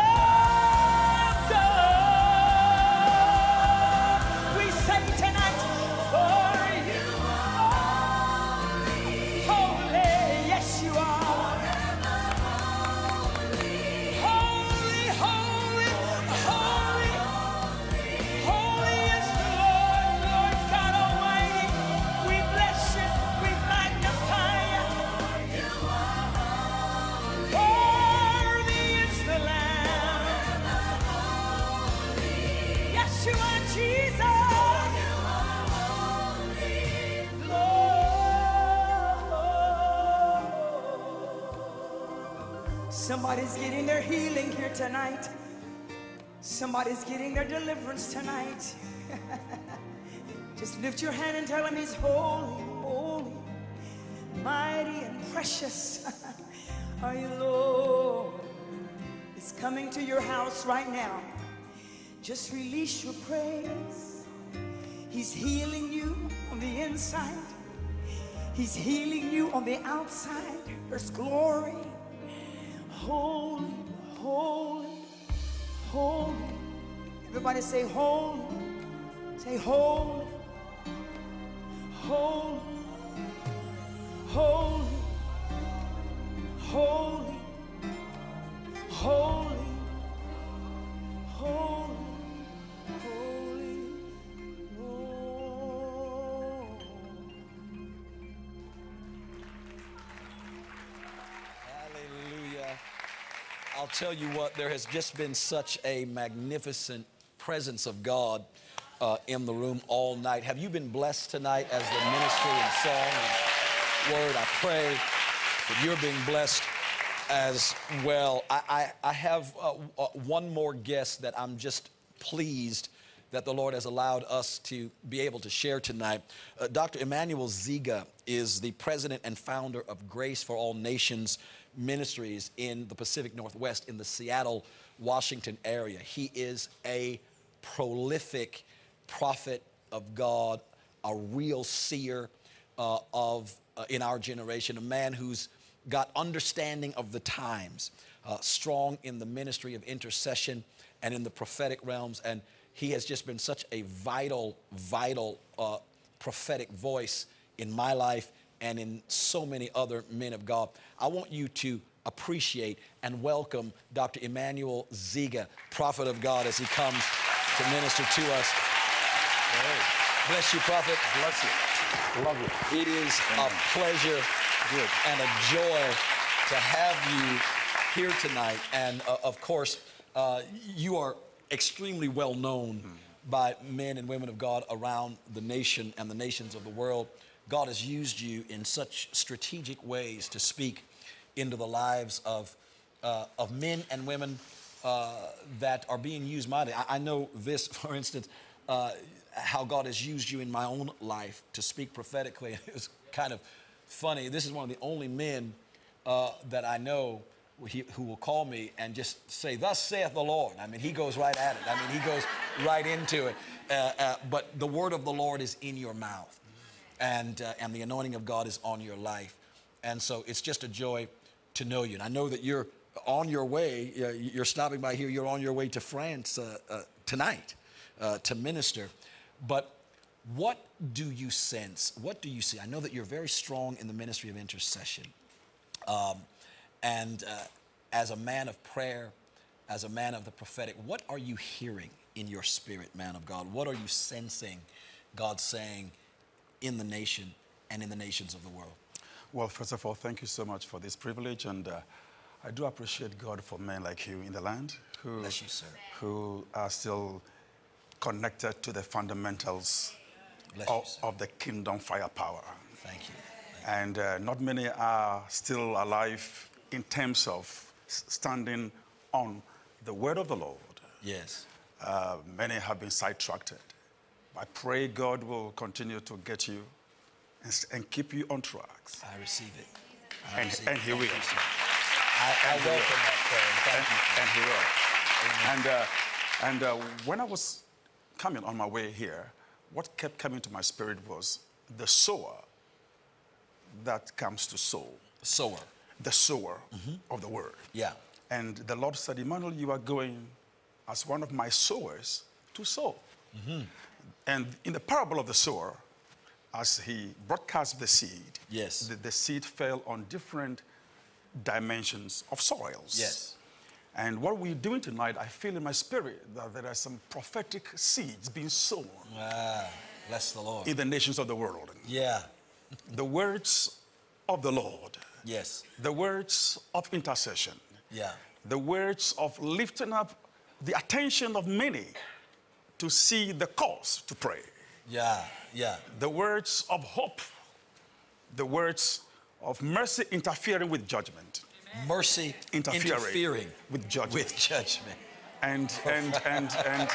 God, we say tonight, for you are holy. Yes, you are. Holy, holy, holy. Holy is the Lord, Lord God Almighty. We bless you, we magnify you. Worthy is the Lamb. Yes, you are Jesus. Lord. Somebody's getting their healing here tonight. Somebody's getting their deliverance tonight. Just lift your hand and tell him he's holy, holy, mighty and precious. Are you, Lord? It's coming to your house right now. Just release your praise. He's healing you on the inside. He's healing you on the outside. There's glory. Holy, holy, holy. Everybody say holy. Say holy. Holy. Holy. Holy. Holy. Holy. Holy. Lord. Hallelujah. I'll tell you what, there has just been such a magnificent presence of God in the room all night. Have you been blessed tonight as the ministry and song and word? I pray that you're being blessed as well. I have one more guest that I'm just pleased that the Lord has allowed us to be able to share tonight. Dr. Emmanue Ziga is the president and founder of Grace for All Nations Ministries in the Pacific Northwest in the Seattle, Washington area. He is a prolific prophet of God, a real seer in our generation, a man who's got understanding of the times, strong in the ministry of intercession and in the prophetic realms, and he has just been such a vital prophetic voice in my life and in so many other men of God. I want you to appreciate and welcome Dr. Emmanue Ziga, prophet of God, as he comes to minister to us. Hey. Bless you, prophet. Bless you. Love you. It is a pleasure and a joy to have you here tonight. And of course, you are extremely well known by men and women of God around the nation and the nations of the world. God has used you in such strategic ways to speak into the lives of men and women that are being used mightily. I know this, for instance, how God has used you in my own life to speak prophetically. It was kind of funny. This is one of the only men that I know who will call me and just say, "Thus saith the Lord." I mean, he goes right at it. I mean, he goes right into it. But the word of the Lord is in your mouth, and the anointing of God is on your life. And so it's just a joy to know you. And I know that you're on your way. You're stopping by here. You're on your way to France tonight to minister. But what do you sense? What do you see? I know that you're very strong in the ministry of intercession. As a man of prayer, as a man of the prophetic, what are you hearing in your spirit, man of God? What are you sensing God saying in the nation and in the nations of the world? Well, first of all, thank you so much for this privilege. And I do appreciate God for men like you in the land who, Bless you, sir. Who are still connected to the fundamentals of the kingdom firepower. Thank you. And not many are still alive in terms of standing on the word of the Lord. Yes. Many have been sidetracked. I pray God will continue to get you and keep you on tracks. I receive it. And He will. I welcome that prayer. Thank you. And He will. And when I was coming on my way here, what kept coming to my spirit was the sower that comes to sow. Sower. The sower of the word. Yeah. And the Lord said, Emmanuel, you are going as one of my sowers to sow. And in the parable of the sower, as he broadcast the seed, yes, the seed fell on different dimensions of soils. Yes. And what we're doing tonight, I feel in my spirit that there are some prophetic seeds being sown. Bless the Lord. In the nations of the world. Yeah. The words of the Lord. Yes. The words of intercession. Yeah. The words of lifting up the attention of many to see the cause to pray. Yeah, yeah. The words of hope. The words of mercy interfering with judgment. Mercy interfering with judgment. With judgment. And Hallelujah.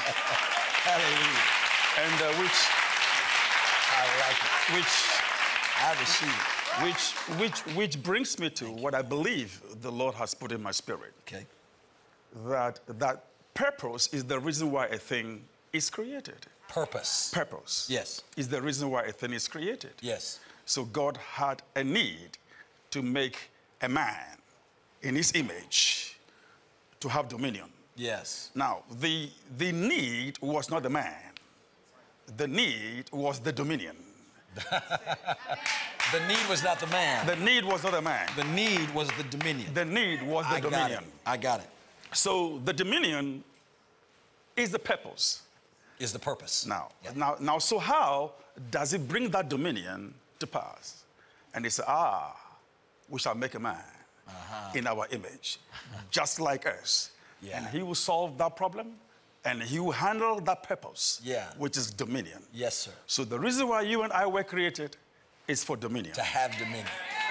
And which I like it. Which I receive it. Which brings me to what I believe the Lord has put in my spirit. Okay. That purpose is the reason why a thing is created. Purpose. Purpose. Yes. Is the reason why a thing is created. Yes. So God had a need to make a man in his image to have dominion. Yes. Now, the need was not the man. The need was the dominion. The need was not the man. The need was not the man. The need was the dominion. The need was the dominion. I got it. So the dominion is the purpose. Is the purpose. Now, yeah. now, so how does it bring that dominion to pass? And he said, we shall make a man in our image, just like us. Yeah. And he will solve that problem, and he will handle that purpose, yeah, which is dominion. Yes, sir. So the reason why you and I were created is for dominion. To have dominion.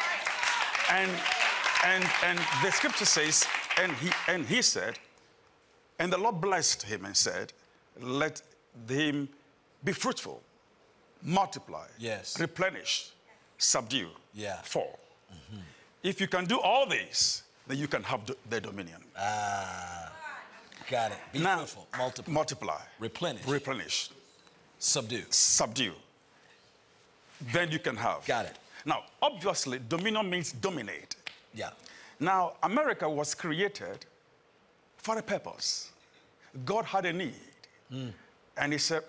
And the scripture says, and he said, and the Lord blessed him and said, let him be fruitful, multiply, yes, replenish, subdue, yeah, fall. If you can do all this, then you can have the dominion. Got it. Be fruitful, multiply, replenish, subdue. Then you can have. Got it. Now, obviously, dominion means dominate. Yeah. Now, America was created for a purpose. God had a need. And he said,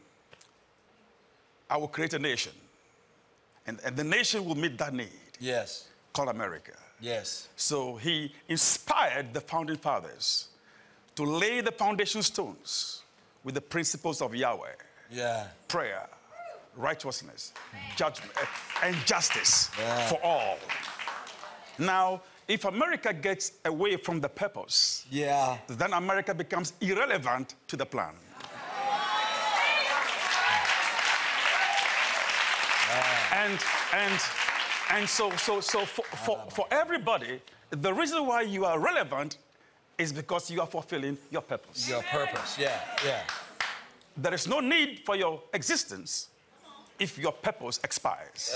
I will create a nation. And the nation will meet that need. Yes. Called America. Yes. So he inspired the founding fathers to lay the foundation stones with the principles of Yahweh. Yeah. Prayer, righteousness, judgment, and justice for all. Now, if America gets away from the purpose, then America becomes irrelevant to the plan. And so for everybody, the reason why you are relevant is because you are fulfilling your purpose. Your purpose, yeah. There is no need for your existence if your purpose expires.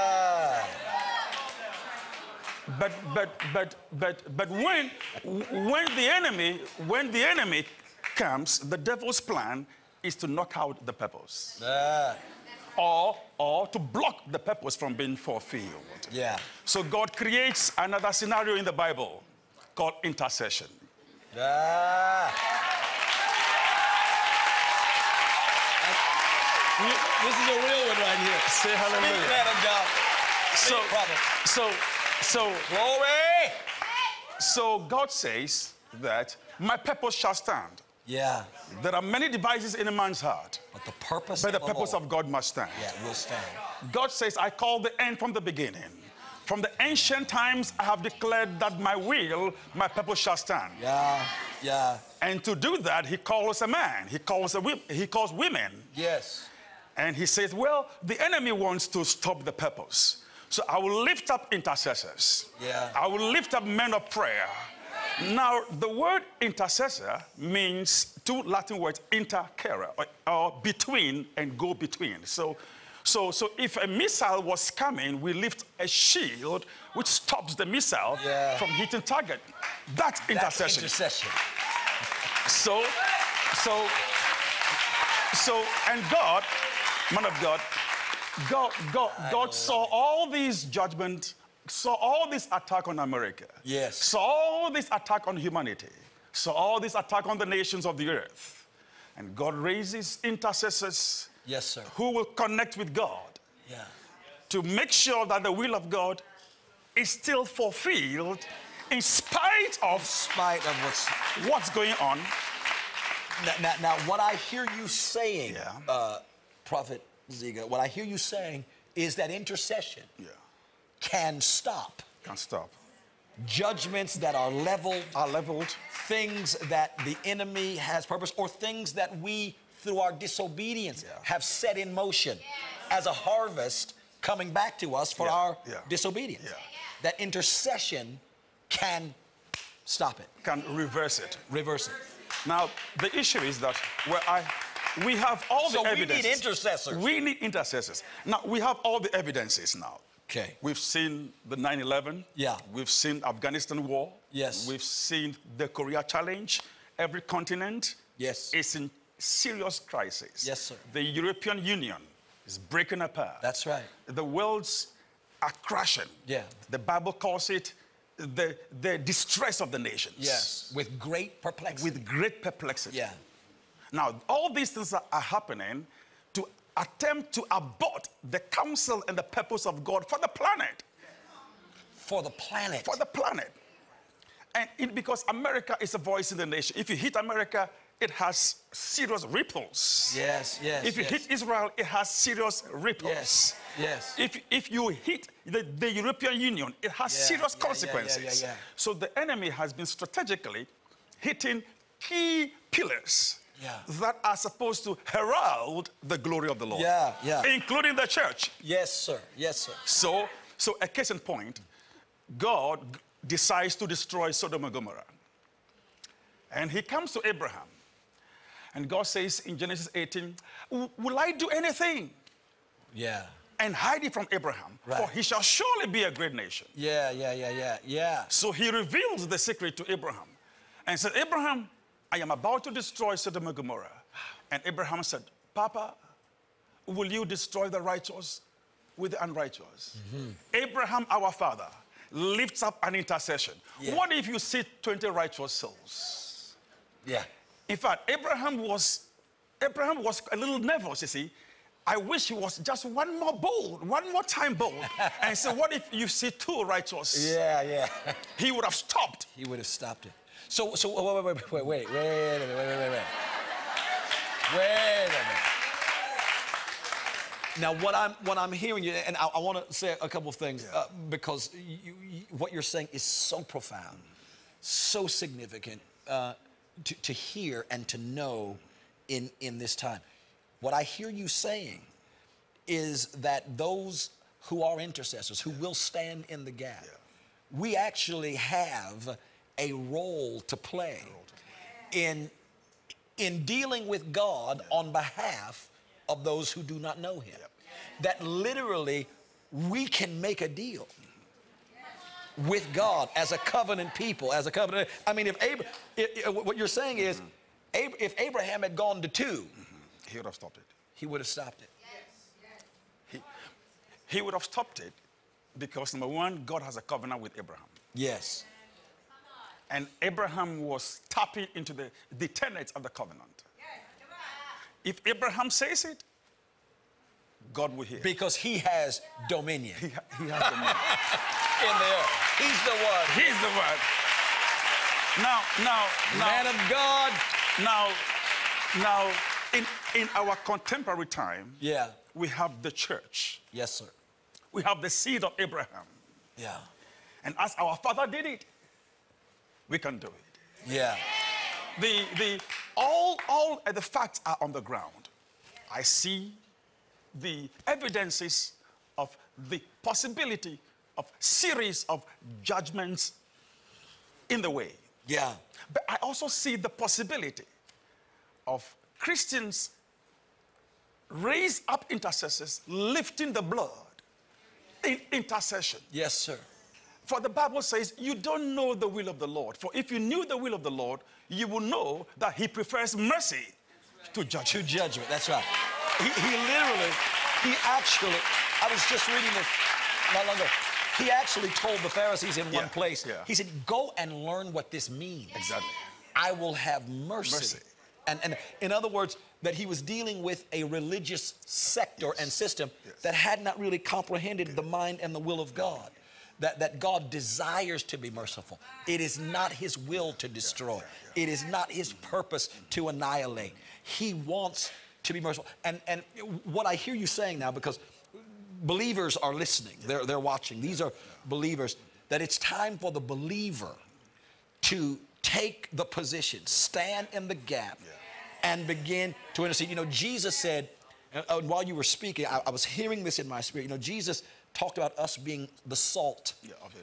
But when the enemy comes, the devil's plan is to knock out the purpose. Or to block the purpose from being fulfilled. Yeah. So God creates another scenario in the Bible called intercession. This is a real one right here. Say hallelujah. Glory. So God says that my purpose shall stand. Yeah. There are many devices in a man's heart. But the purpose of God must stand. Yeah, it will stand. God says, I call the end from the beginning. From the ancient times, I have declared that my will, my purpose shall stand. Yeah. And to do that, he calls a man. He calls women. Yes. And he says, well, the enemy wants to stop the purpose. So I will lift up intercessors. Yeah. I will lift up men of prayer. Now, the word intercessor means two Latin words, intercera, or between and go between. So if a missile was coming, we lift a shield which stops the missile from hitting target. That's intercession. Intercession. So So, and God, man of God, God saw all these judgment, saw all this attack on America. Yes. Saw all this attack on humanity. Saw all this attack on the nations of the earth. And God raises intercessors. Yes, sir. Who will connect with God. Yeah. To make sure that the will of God is still fulfilled in spite of what's going on. Now, what I hear you saying, Prophet Ziga, what I hear you saying is that intercession can stop. Can stop. Judgments that are leveled. Things that the enemy has purpose, or things that we, through our disobedience, have set in motion as a harvest coming back to us for our disobedience. That intercession can stop it. Can reverse it. Reverse it. Now, the issue is that we have all the evidence. We need intercessors. We need intercessors. Now, we have all the evidences now. Okay. We've seen the 9/11. Yeah. We've seen Afghanistan war. Yes. We've seen the Korea challenge. Every continent is in serious crisis. Yes, sir. The European Union is breaking apart. That's right. The worlds are crashing. Yeah. The Bible calls it the distress of the nations. Yes. With great perplexity. With great perplexity. Yeah. Now, all these things are happening to attempt to abort the counsel and the purpose of God for the planet. For the planet. For the planet. And because America is a voice in the nation. If you hit America, it has serious ripples. Yes, yes. If you hit Israel, it has serious ripples. Yes, yes. If you hit the European Union, it has serious consequences. So the enemy has been strategically hitting key pillars that are supposed to herald the glory of the Lord. Including the church. Yes, sir. Yes, sir. So a case in point, God decides to destroy Sodom and Gomorrah. And he comes to Abraham. And God says in Genesis 18, will I do anything? Yeah. And hide it from Abraham, for he shall surely be a great nation. Yeah. So he reveals the secret to Abraham and said, Abraham, I am about to destroy Sodom and Gomorrah. And Abraham said, Papa, will you destroy the righteous with the unrighteous? Abraham, our father, lifts up an intercession. What if you see 20 righteous souls? Yeah. In fact, Abraham was a little nervous, you see. I wish he was just one more time bold. And so what if you see 2 righteous? Yeah. He would have stopped. He would have stopped it. So wait a minute. Now, what I'm hearing you, and I want to say a couple of things, because what you're saying is so profound, so significant to hear and to know in this time. What I hear you saying is that those who are intercessors, who will stand in the gap, we actually have a role to play in dealing with God on behalf of those who do not know him. That literally we can make a deal with God as a covenant people, as a covenant. I mean, what you're saying is, if Abraham had gone to 2, he would have stopped it. He would have stopped it. He would have stopped it because, number one, God has a covenant with Abraham. Yes. And Abraham was tapping into the tenets of the covenant. If Abraham says it, God will hear. Because he has dominion. He has dominion. In the earth. He's the one. He's the one. Now, man of God. Now, in our contemporary time, we have the church. Yes, sir. We have the seed of Abraham. Yeah. And as our father did it, we can do it. Yeah. All the facts are on the ground. I see the evidences of the possibility of series of judgments in the way. Yeah. But I also see the possibility of Christians raise up intercessors, lifting the blood in intercession. Yes, sir. For the Bible says, you don't know the will of the Lord. For if you knew the will of the Lord, you will know that he prefers mercy to judgment. To judgment, that's right. He actually, I was just reading this not long ago. He actually told the Pharisees in one place, he said, go and learn what this means. Exactly. I will have mercy. And in other words, that he was dealing with a religious sector and system that had not really comprehended the mind and the will of God. That God desires to be merciful. It is not his will to destroy. It is not his purpose to annihilate. He wants to be merciful. And what I hear you saying now, because believers are listening, they're watching. These are believers, that it's time for the believer to take the position, stand in the gap, and begin to intercede. You know, Jesus said, while you were speaking, I was hearing this in my spirit. You know, Jesus talked about us being the salt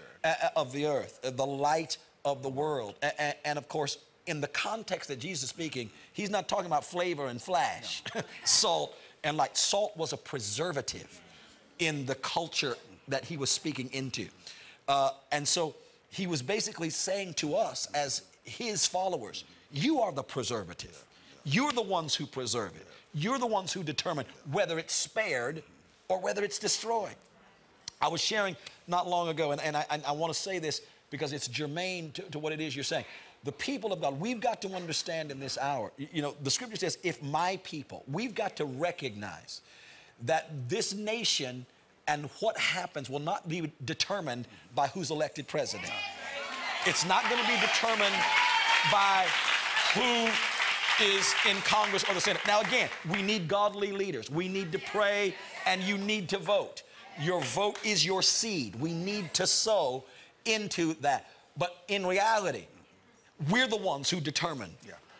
of the earth, the light of the world. And of course, in the context that Jesus is speaking, he's not talking about flavor and flash. Salt and light. Salt was a preservative in the culture that he was speaking into. And so he was basically saying to us as his followers, you are the preservative. You're the ones who preserve it. You're the ones who determine whether it's spared or whether it's destroyed. I was sharing not long ago, and I want to say this because it's germane to what it is you're saying. The people of God, we've got to understand in this hour, you know, the scripture says, if my people, we've got to recognize that this nation and what happens will not be determined by who's elected president. It's not going to be determined by who is in Congress or the Senate. Now, again, we need godly leaders. We need to pray, and you need to vote. Your vote is your seed. We need to sow into that. But in reality, we're the ones who determine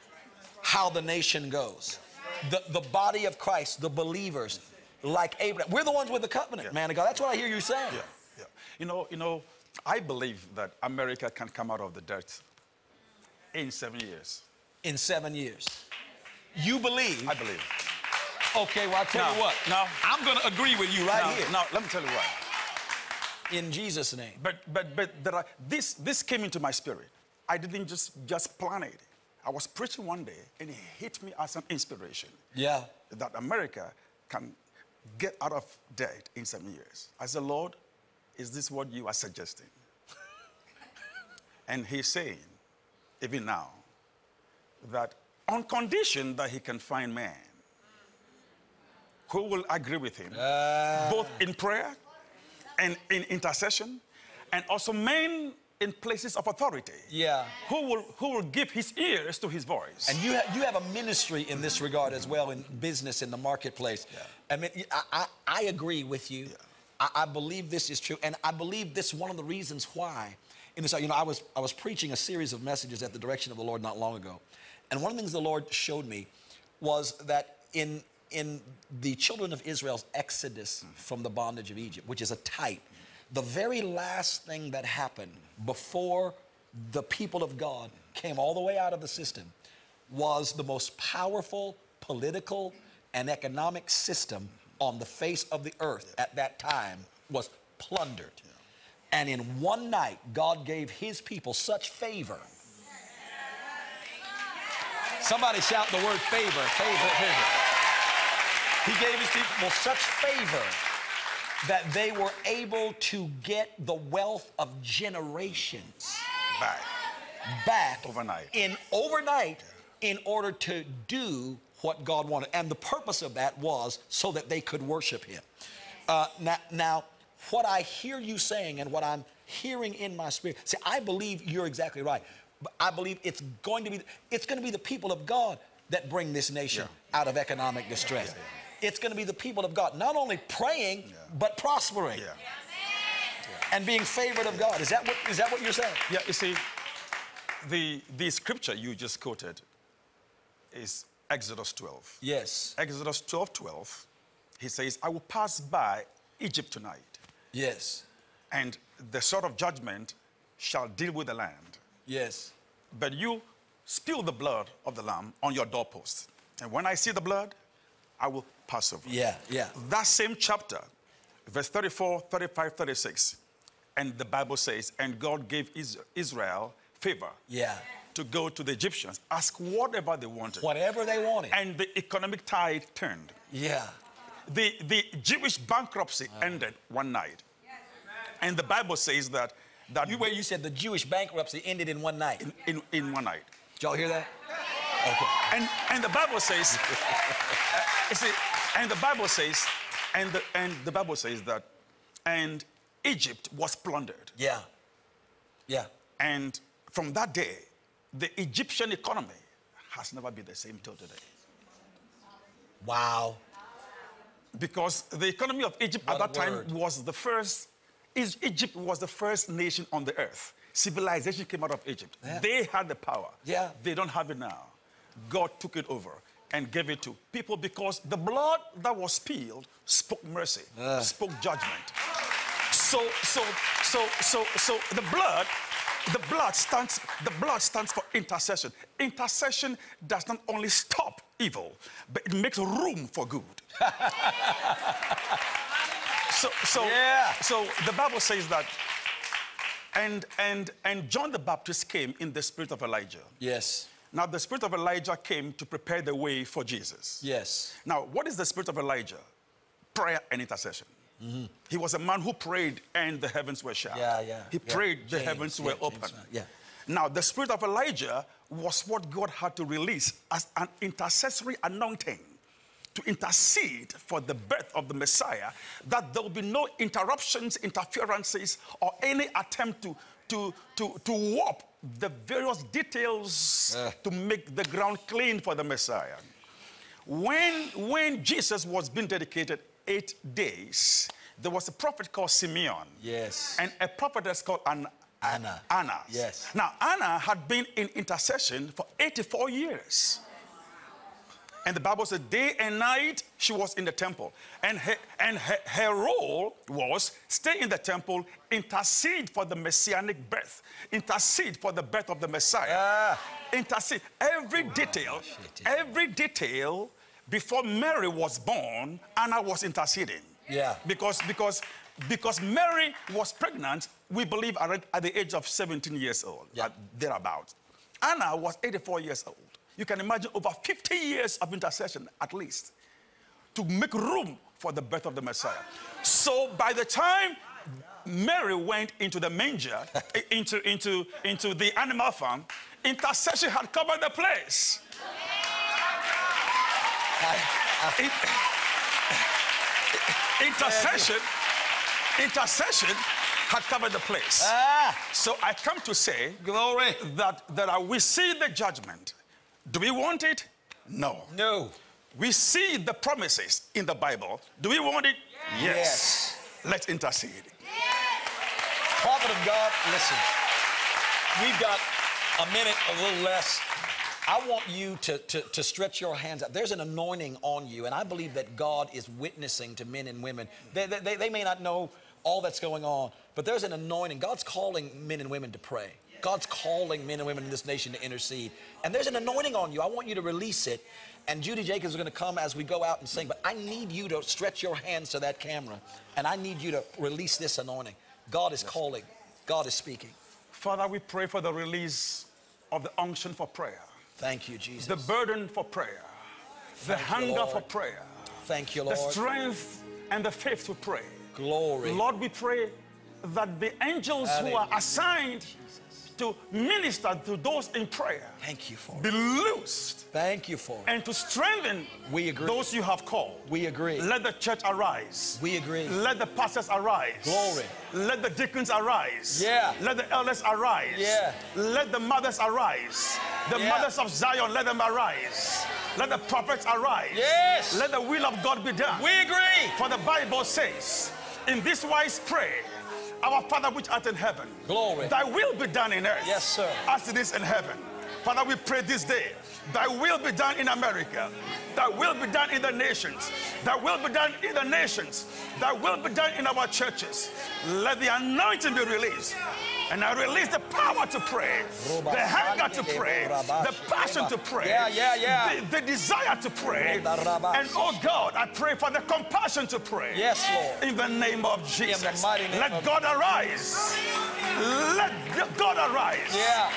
how the nation goes. The body of Christ, the believers, like Abraham. We're the ones with the covenant, man of God. That's what I hear you saying. You know, I believe that America can come out of the dirt in 7 years. In 7 years. You believe? I believe. Okay, well, I'll tell you what. Now, I'm going to agree with you right here. Now, let me tell you why. In Jesus' name. But this came into my spirit. I didn't just plan it. I was preaching one day, and it hit me as an inspiration. Yeah. That America can get out of debt in 7 years. I said, Lord, is this what you are suggesting? And he's saying, even now, that on condition that he can find man who will agree with him, both in prayer and in intercession, and also men in places of authority, who will give his ears to his voice. And you have a ministry in this regard as well, in business, in the marketplace. I mean, I agree with you. I believe this is true, and I believe this is one of the reasons why. In this, you know, I was preaching a series of messages at the direction of the Lord not long ago, and one of the things the Lord showed me was that in the children of Israel's exodus from the bondage of Egypt, which is a type, the very last thing that happened before the people of God came all the way out of the system was the most powerful political and economic system on the face of the earth at that time was plundered. And in one night, God gave his people such favor. Somebody shout the word favor, favor, favor. He gave his people such favor that they were able to get the wealth of generations back overnight. Overnight in order to do what God wanted. And the purpose of that was so that they could worship him. Now, what I hear you saying and what I'm hearing in my spirit, see, I believe you're exactly right. But I believe it's going to be the people of God that bring this nation out of economic distress. It's going to be the people of God not only praying, but prospering and being favored of God. Is that what you're saying? Yeah, you see, the scripture you just quoted is Exodus 12. Yes. Exodus 12:12. He says, I will pass by Egypt tonight. Yes. And the sword of judgment shall deal with the land. Yes. But you spill the blood of the lamb on your doorposts. And when I see the blood, I will pass over. Yeah. That same chapter, verse 34, 35, 36. And the Bible says, and God gave Israel favor to go to the Egyptians, ask whatever they wanted. Whatever they wanted. And the economic tide turned. Yeah. The Jewish bankruptcy ended one night. And the Bible says that you said the Jewish bankruptcy ended in one night. In one night. Did y'all hear that? Okay. And the Bible says, and the Bible says that, and Egypt was plundered. Yeah. Yeah. And from that day, the Egyptian economy has never been the same till today. Wow. Because the economy of Egypt at that time was the first. Egypt was the first nation on the earth. Civilization came out of Egypt. Yeah. They had the power. Yeah. They don't have it now. God took it over and gave it to people because the blood that was spilled spoke mercy, spoke judgment. So the blood stands for intercession. Intercession does not only stop evil, but it makes room for good. So the Bible says that, and John the Baptist came in the spirit of Elijah. Yes. Now the spirit of Elijah came to prepare the way for Jesus. Yes. Now what is the spirit of Elijah? Prayer and intercession. Mm-hmm. He was a man who prayed and the heavens were shut. He prayed, the heavens were open. Now the spirit of Elijah was what God had to release as an intercessory anointing to intercede for the birth of the Messiah, that there will be no interruptions, interferences, or any attempt to warp the various details to make the ground clean for the Messiah. When Jesus was being dedicated 8 days, there was a prophet called Simeon. Yes. And a prophetess called Anna. Yes. Now, Anna had been in intercession for 84 years. And the Bible said day and night she was in the temple. And her role was stay in the temple, intercede for the messianic birth, intercede for the birth of the Messiah. Intercede. Every detail before Mary was born, Anna was interceding. Yeah. Because Mary was pregnant, we believe, at the age of 17 years old, thereabout. Anna was 84 years old. You can imagine over 50 years of intercession, at least, to make room for the birth of the Messiah. So by the time Mary went into the manger, into the animal farm, intercession had covered the place. Intercession had covered the place. So I come to say, glory, that we see the judgment. Do we want it? No. No. We see the promises in the Bible. Do we want it? Yes. Let's intercede. Prophet of God, listen. We've got a minute, a little less. I want you to stretch your hands out. There's an anointing on you, and I believe that God is witnessing to men and women. They may not know all that's going on, but there's an anointing. God's calling men and women to pray. God's calling men and women in this nation to intercede. And there's an anointing on you. I want you to release it. And Judy Jacobs is going to come as we go out and sing. But I need you to stretch your hands to that camera. And I need you to release this anointing. God is calling. God is speaking. Father, we pray for the release of the unction for prayer. Thank you, Jesus. The burden for prayer. The hunger for prayer. Thank you, Lord. The strength and the faith to pray. Glory. Lord, we pray that the angels who are assigned to minister to those in prayer, thank you for be loosed. Thank you for it. And to strengthen those you have called. We agree. Let the church arise. We agree. Let the pastors arise. Glory. Let the deacons arise. Yeah. Let the elders arise. Yeah. Let the mothers arise. The mothers of Zion, let them arise. Let the prophets arise. Yes. Let the will of God be done. We agree. For the Bible says, in this wise pray, our Father which art in heaven, glory, thy will be done in earth, yes, sir, as it is in heaven. Father, we pray this day, thy will be done in America, thy will be done in the nations, thy will be done in the nations, thy will be done in our churches. Let the anointing be released. And I release the power to pray, the hunger to pray, the passion to pray, the desire to pray. And oh God, I pray for the compassion to pray. Yes, Lord. In the name of Jesus. In the mighty name Let God arise. Let God arise.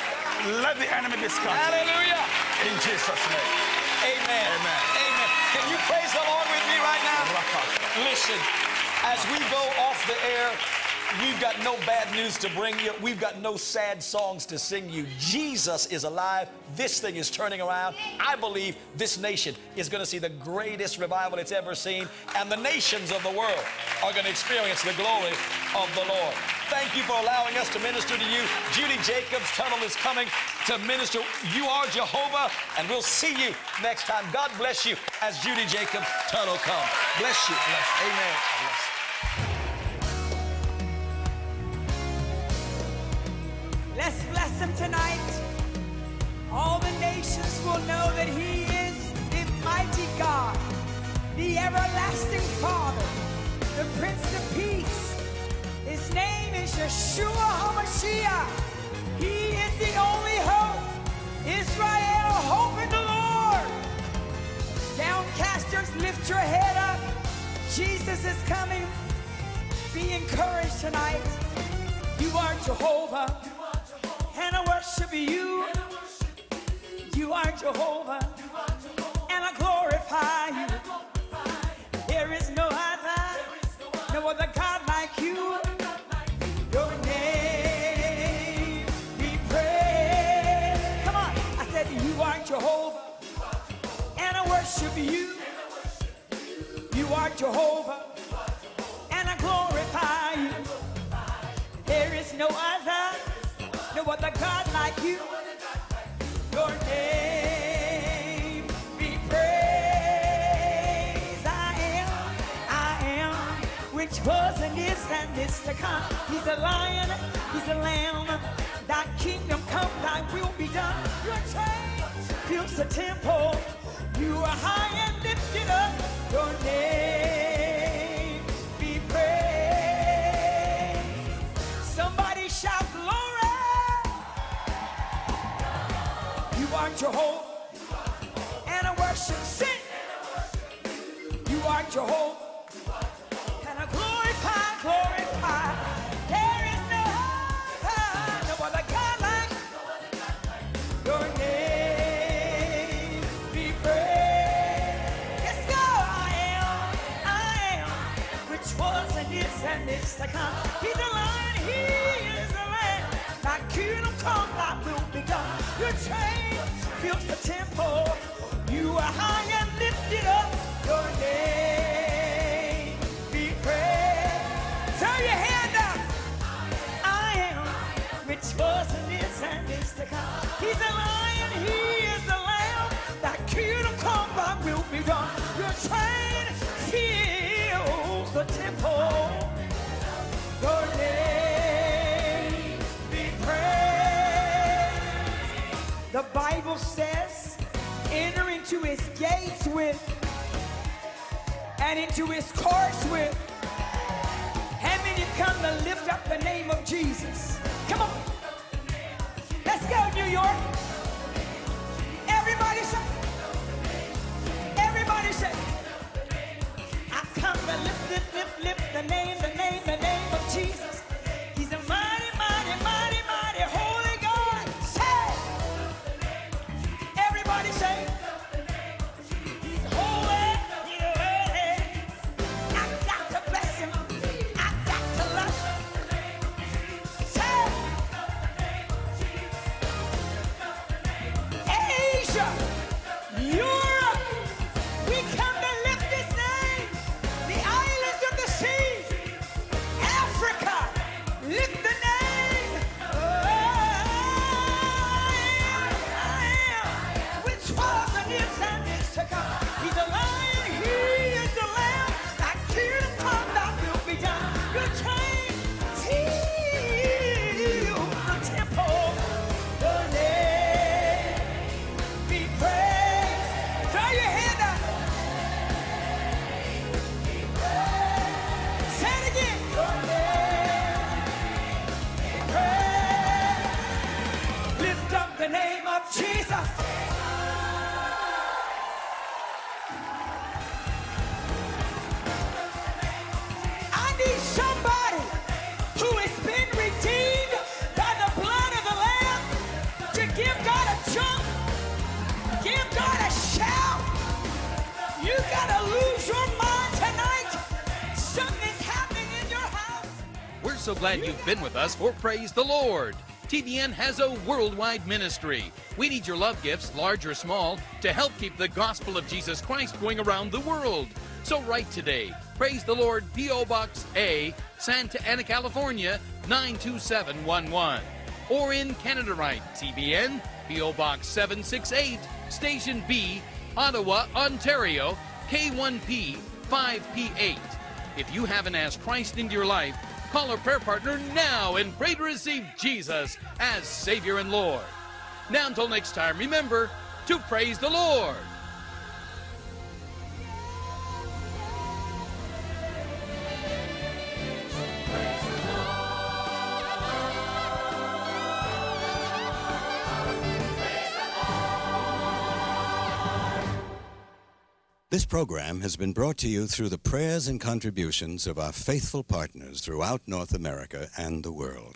Let the enemy be scattered. Hallelujah. In Jesus' name. Amen. Amen. Amen. Can you praise the Lord with me right now? Listen, as we go off the air, we've got no bad news to bring you. We've got no sad songs to sing you. Jesus is alive. This thing is turning around. I believe this nation is going to see the greatest revival it's ever seen, and the nations of the world are going to experience the glory of the Lord. Thank you for allowing us to minister to you. Judy Jacobs Tuttle is coming to minister. You are Jehovah, and we'll see you next time. God bless you as Judy Jacobs Tuttle comes. Bless you. Bless. Amen. Bless. Let's bless him tonight. All the nations will know that he is the mighty God, the everlasting Father, the Prince of Peace. His name is Yeshua HaMashiach. He is the only hope. Israel, hope in the Lord. Downcasters, lift your head up. Jesus is coming. Be encouraged tonight. You are Jehovah, and I worship you. You are Jehovah, and I glorify you. There is no other God like you. Your name be praised. Come on, I said you are Jehovah, and I worship you. You are Jehovah, and I glorify you. There is no other God like you. Your name be praised. I am, which was and is to come. He's a lion, he's a lamb. Thy kingdom come, thy will be done. Your change fills the temple. You are high and lifted up. Your name be praised. Somebody shout glory. You are Jehovah, and I worship. Sing. You are Jehovah, and I glorify. There is no other God like your name be praised. Let's go. I am, which was and is to come. He's a lion, he is a lamb. Thy kingdom come, thy will be done. Your change fills the temple. You are high and lifted up. Your name be praised. Throw your hand up. I am, which was and is to come. He's a lion, he is the lamb. Thy kingdom come, thy will be done. Your train fills the temple. Your name be praised. The Bible says, enter into his gates with, and into his courts with. How many come to lift up the name of Jesus? Come on. Let's go, New York. Everybody say. Everybody say. I come to lift the name of Jesus. He's a mighty, mighty, mighty, mighty, holy God. Say. Everybody say. He's holy. He's holy. I've got to bless him. I've got to love him. Say. Asia, Europe, we come to lift his name. The islands of the sea, Africa, lift the name. I am, which was and is to come. He's a lion, he is the lamb. Thy kingdom come, thy will be done. Your train fills the temple. The name be praised. so glad you've been with us for Praise the Lord. TBN has a worldwide ministry. We need your love gifts, large or small, to help keep the gospel of Jesus Christ going around the world. So write today, Praise the Lord, P.O. Box A, Santa Ana, California, 92711. Or in Canada, write TBN, P.O. Box 768, Station B, Ottawa, Ontario, K1P 5P8. If you haven't asked Christ into your life, call our prayer partner now and pray to receive Jesus as Savior and Lord. Now until next time, remember to praise the Lord. This program has been brought to you through the prayers and contributions of our faithful partners throughout North America and the world.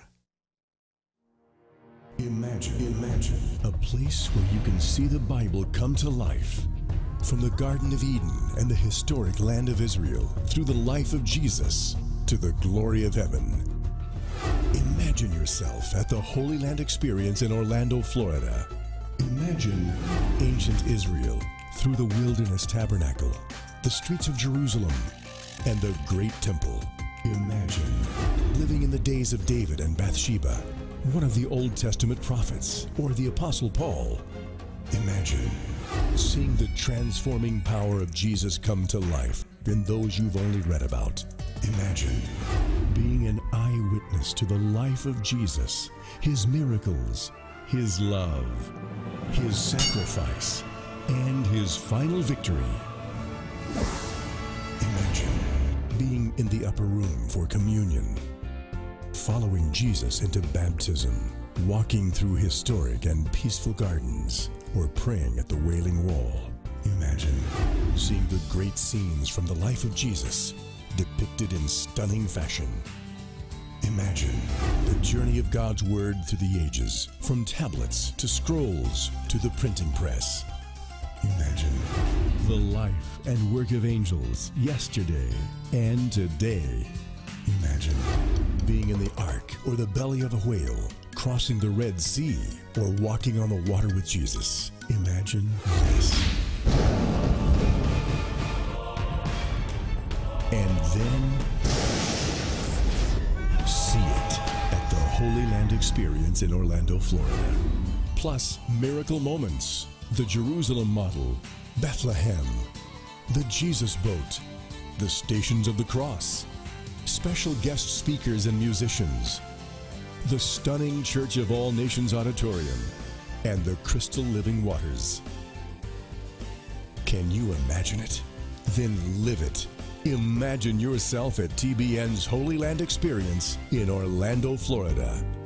Imagine a place where you can see the Bible come to life. From the Garden of Eden and the historic land of Israel, through the life of Jesus, to the glory of heaven. Imagine yourself at the Holy Land Experience in Orlando, Florida. Imagine ancient Israel through the Wilderness Tabernacle, the streets of Jerusalem, and the Great Temple. Imagine living in the days of David and Bathsheba, one of the Old Testament prophets, or the Apostle Paul. Imagine seeing the transforming power of Jesus come to life in those you've only read about. Imagine being an eyewitness to the life of Jesus, his miracles, his love, his sacrifice, and his final victory. Imagine being in the upper room for communion, following Jesus into baptism, walking through historic and peaceful gardens, or praying at the Wailing Wall. Imagine seeing the great scenes from the life of Jesus depicted in stunning fashion. Imagine the journey of God's Word through the ages, from tablets to scrolls to the printing press. Imagine the life and work of angels yesterday and today. Imagine being in the ark or the belly of a whale, crossing the Red Sea, or walking on the water with Jesus. Imagine this. And then see it at the Holy Land Experience in Orlando, Florida. Plus, miracle moments, the Jerusalem model, Bethlehem, the Jesus boat, the Stations of the Cross, special guest speakers and musicians, the stunning Church of All Nations Auditorium, and the crystal living waters. Can you imagine it? Then live it. Imagine yourself at TBN's Holy Land Experience in Orlando, Florida.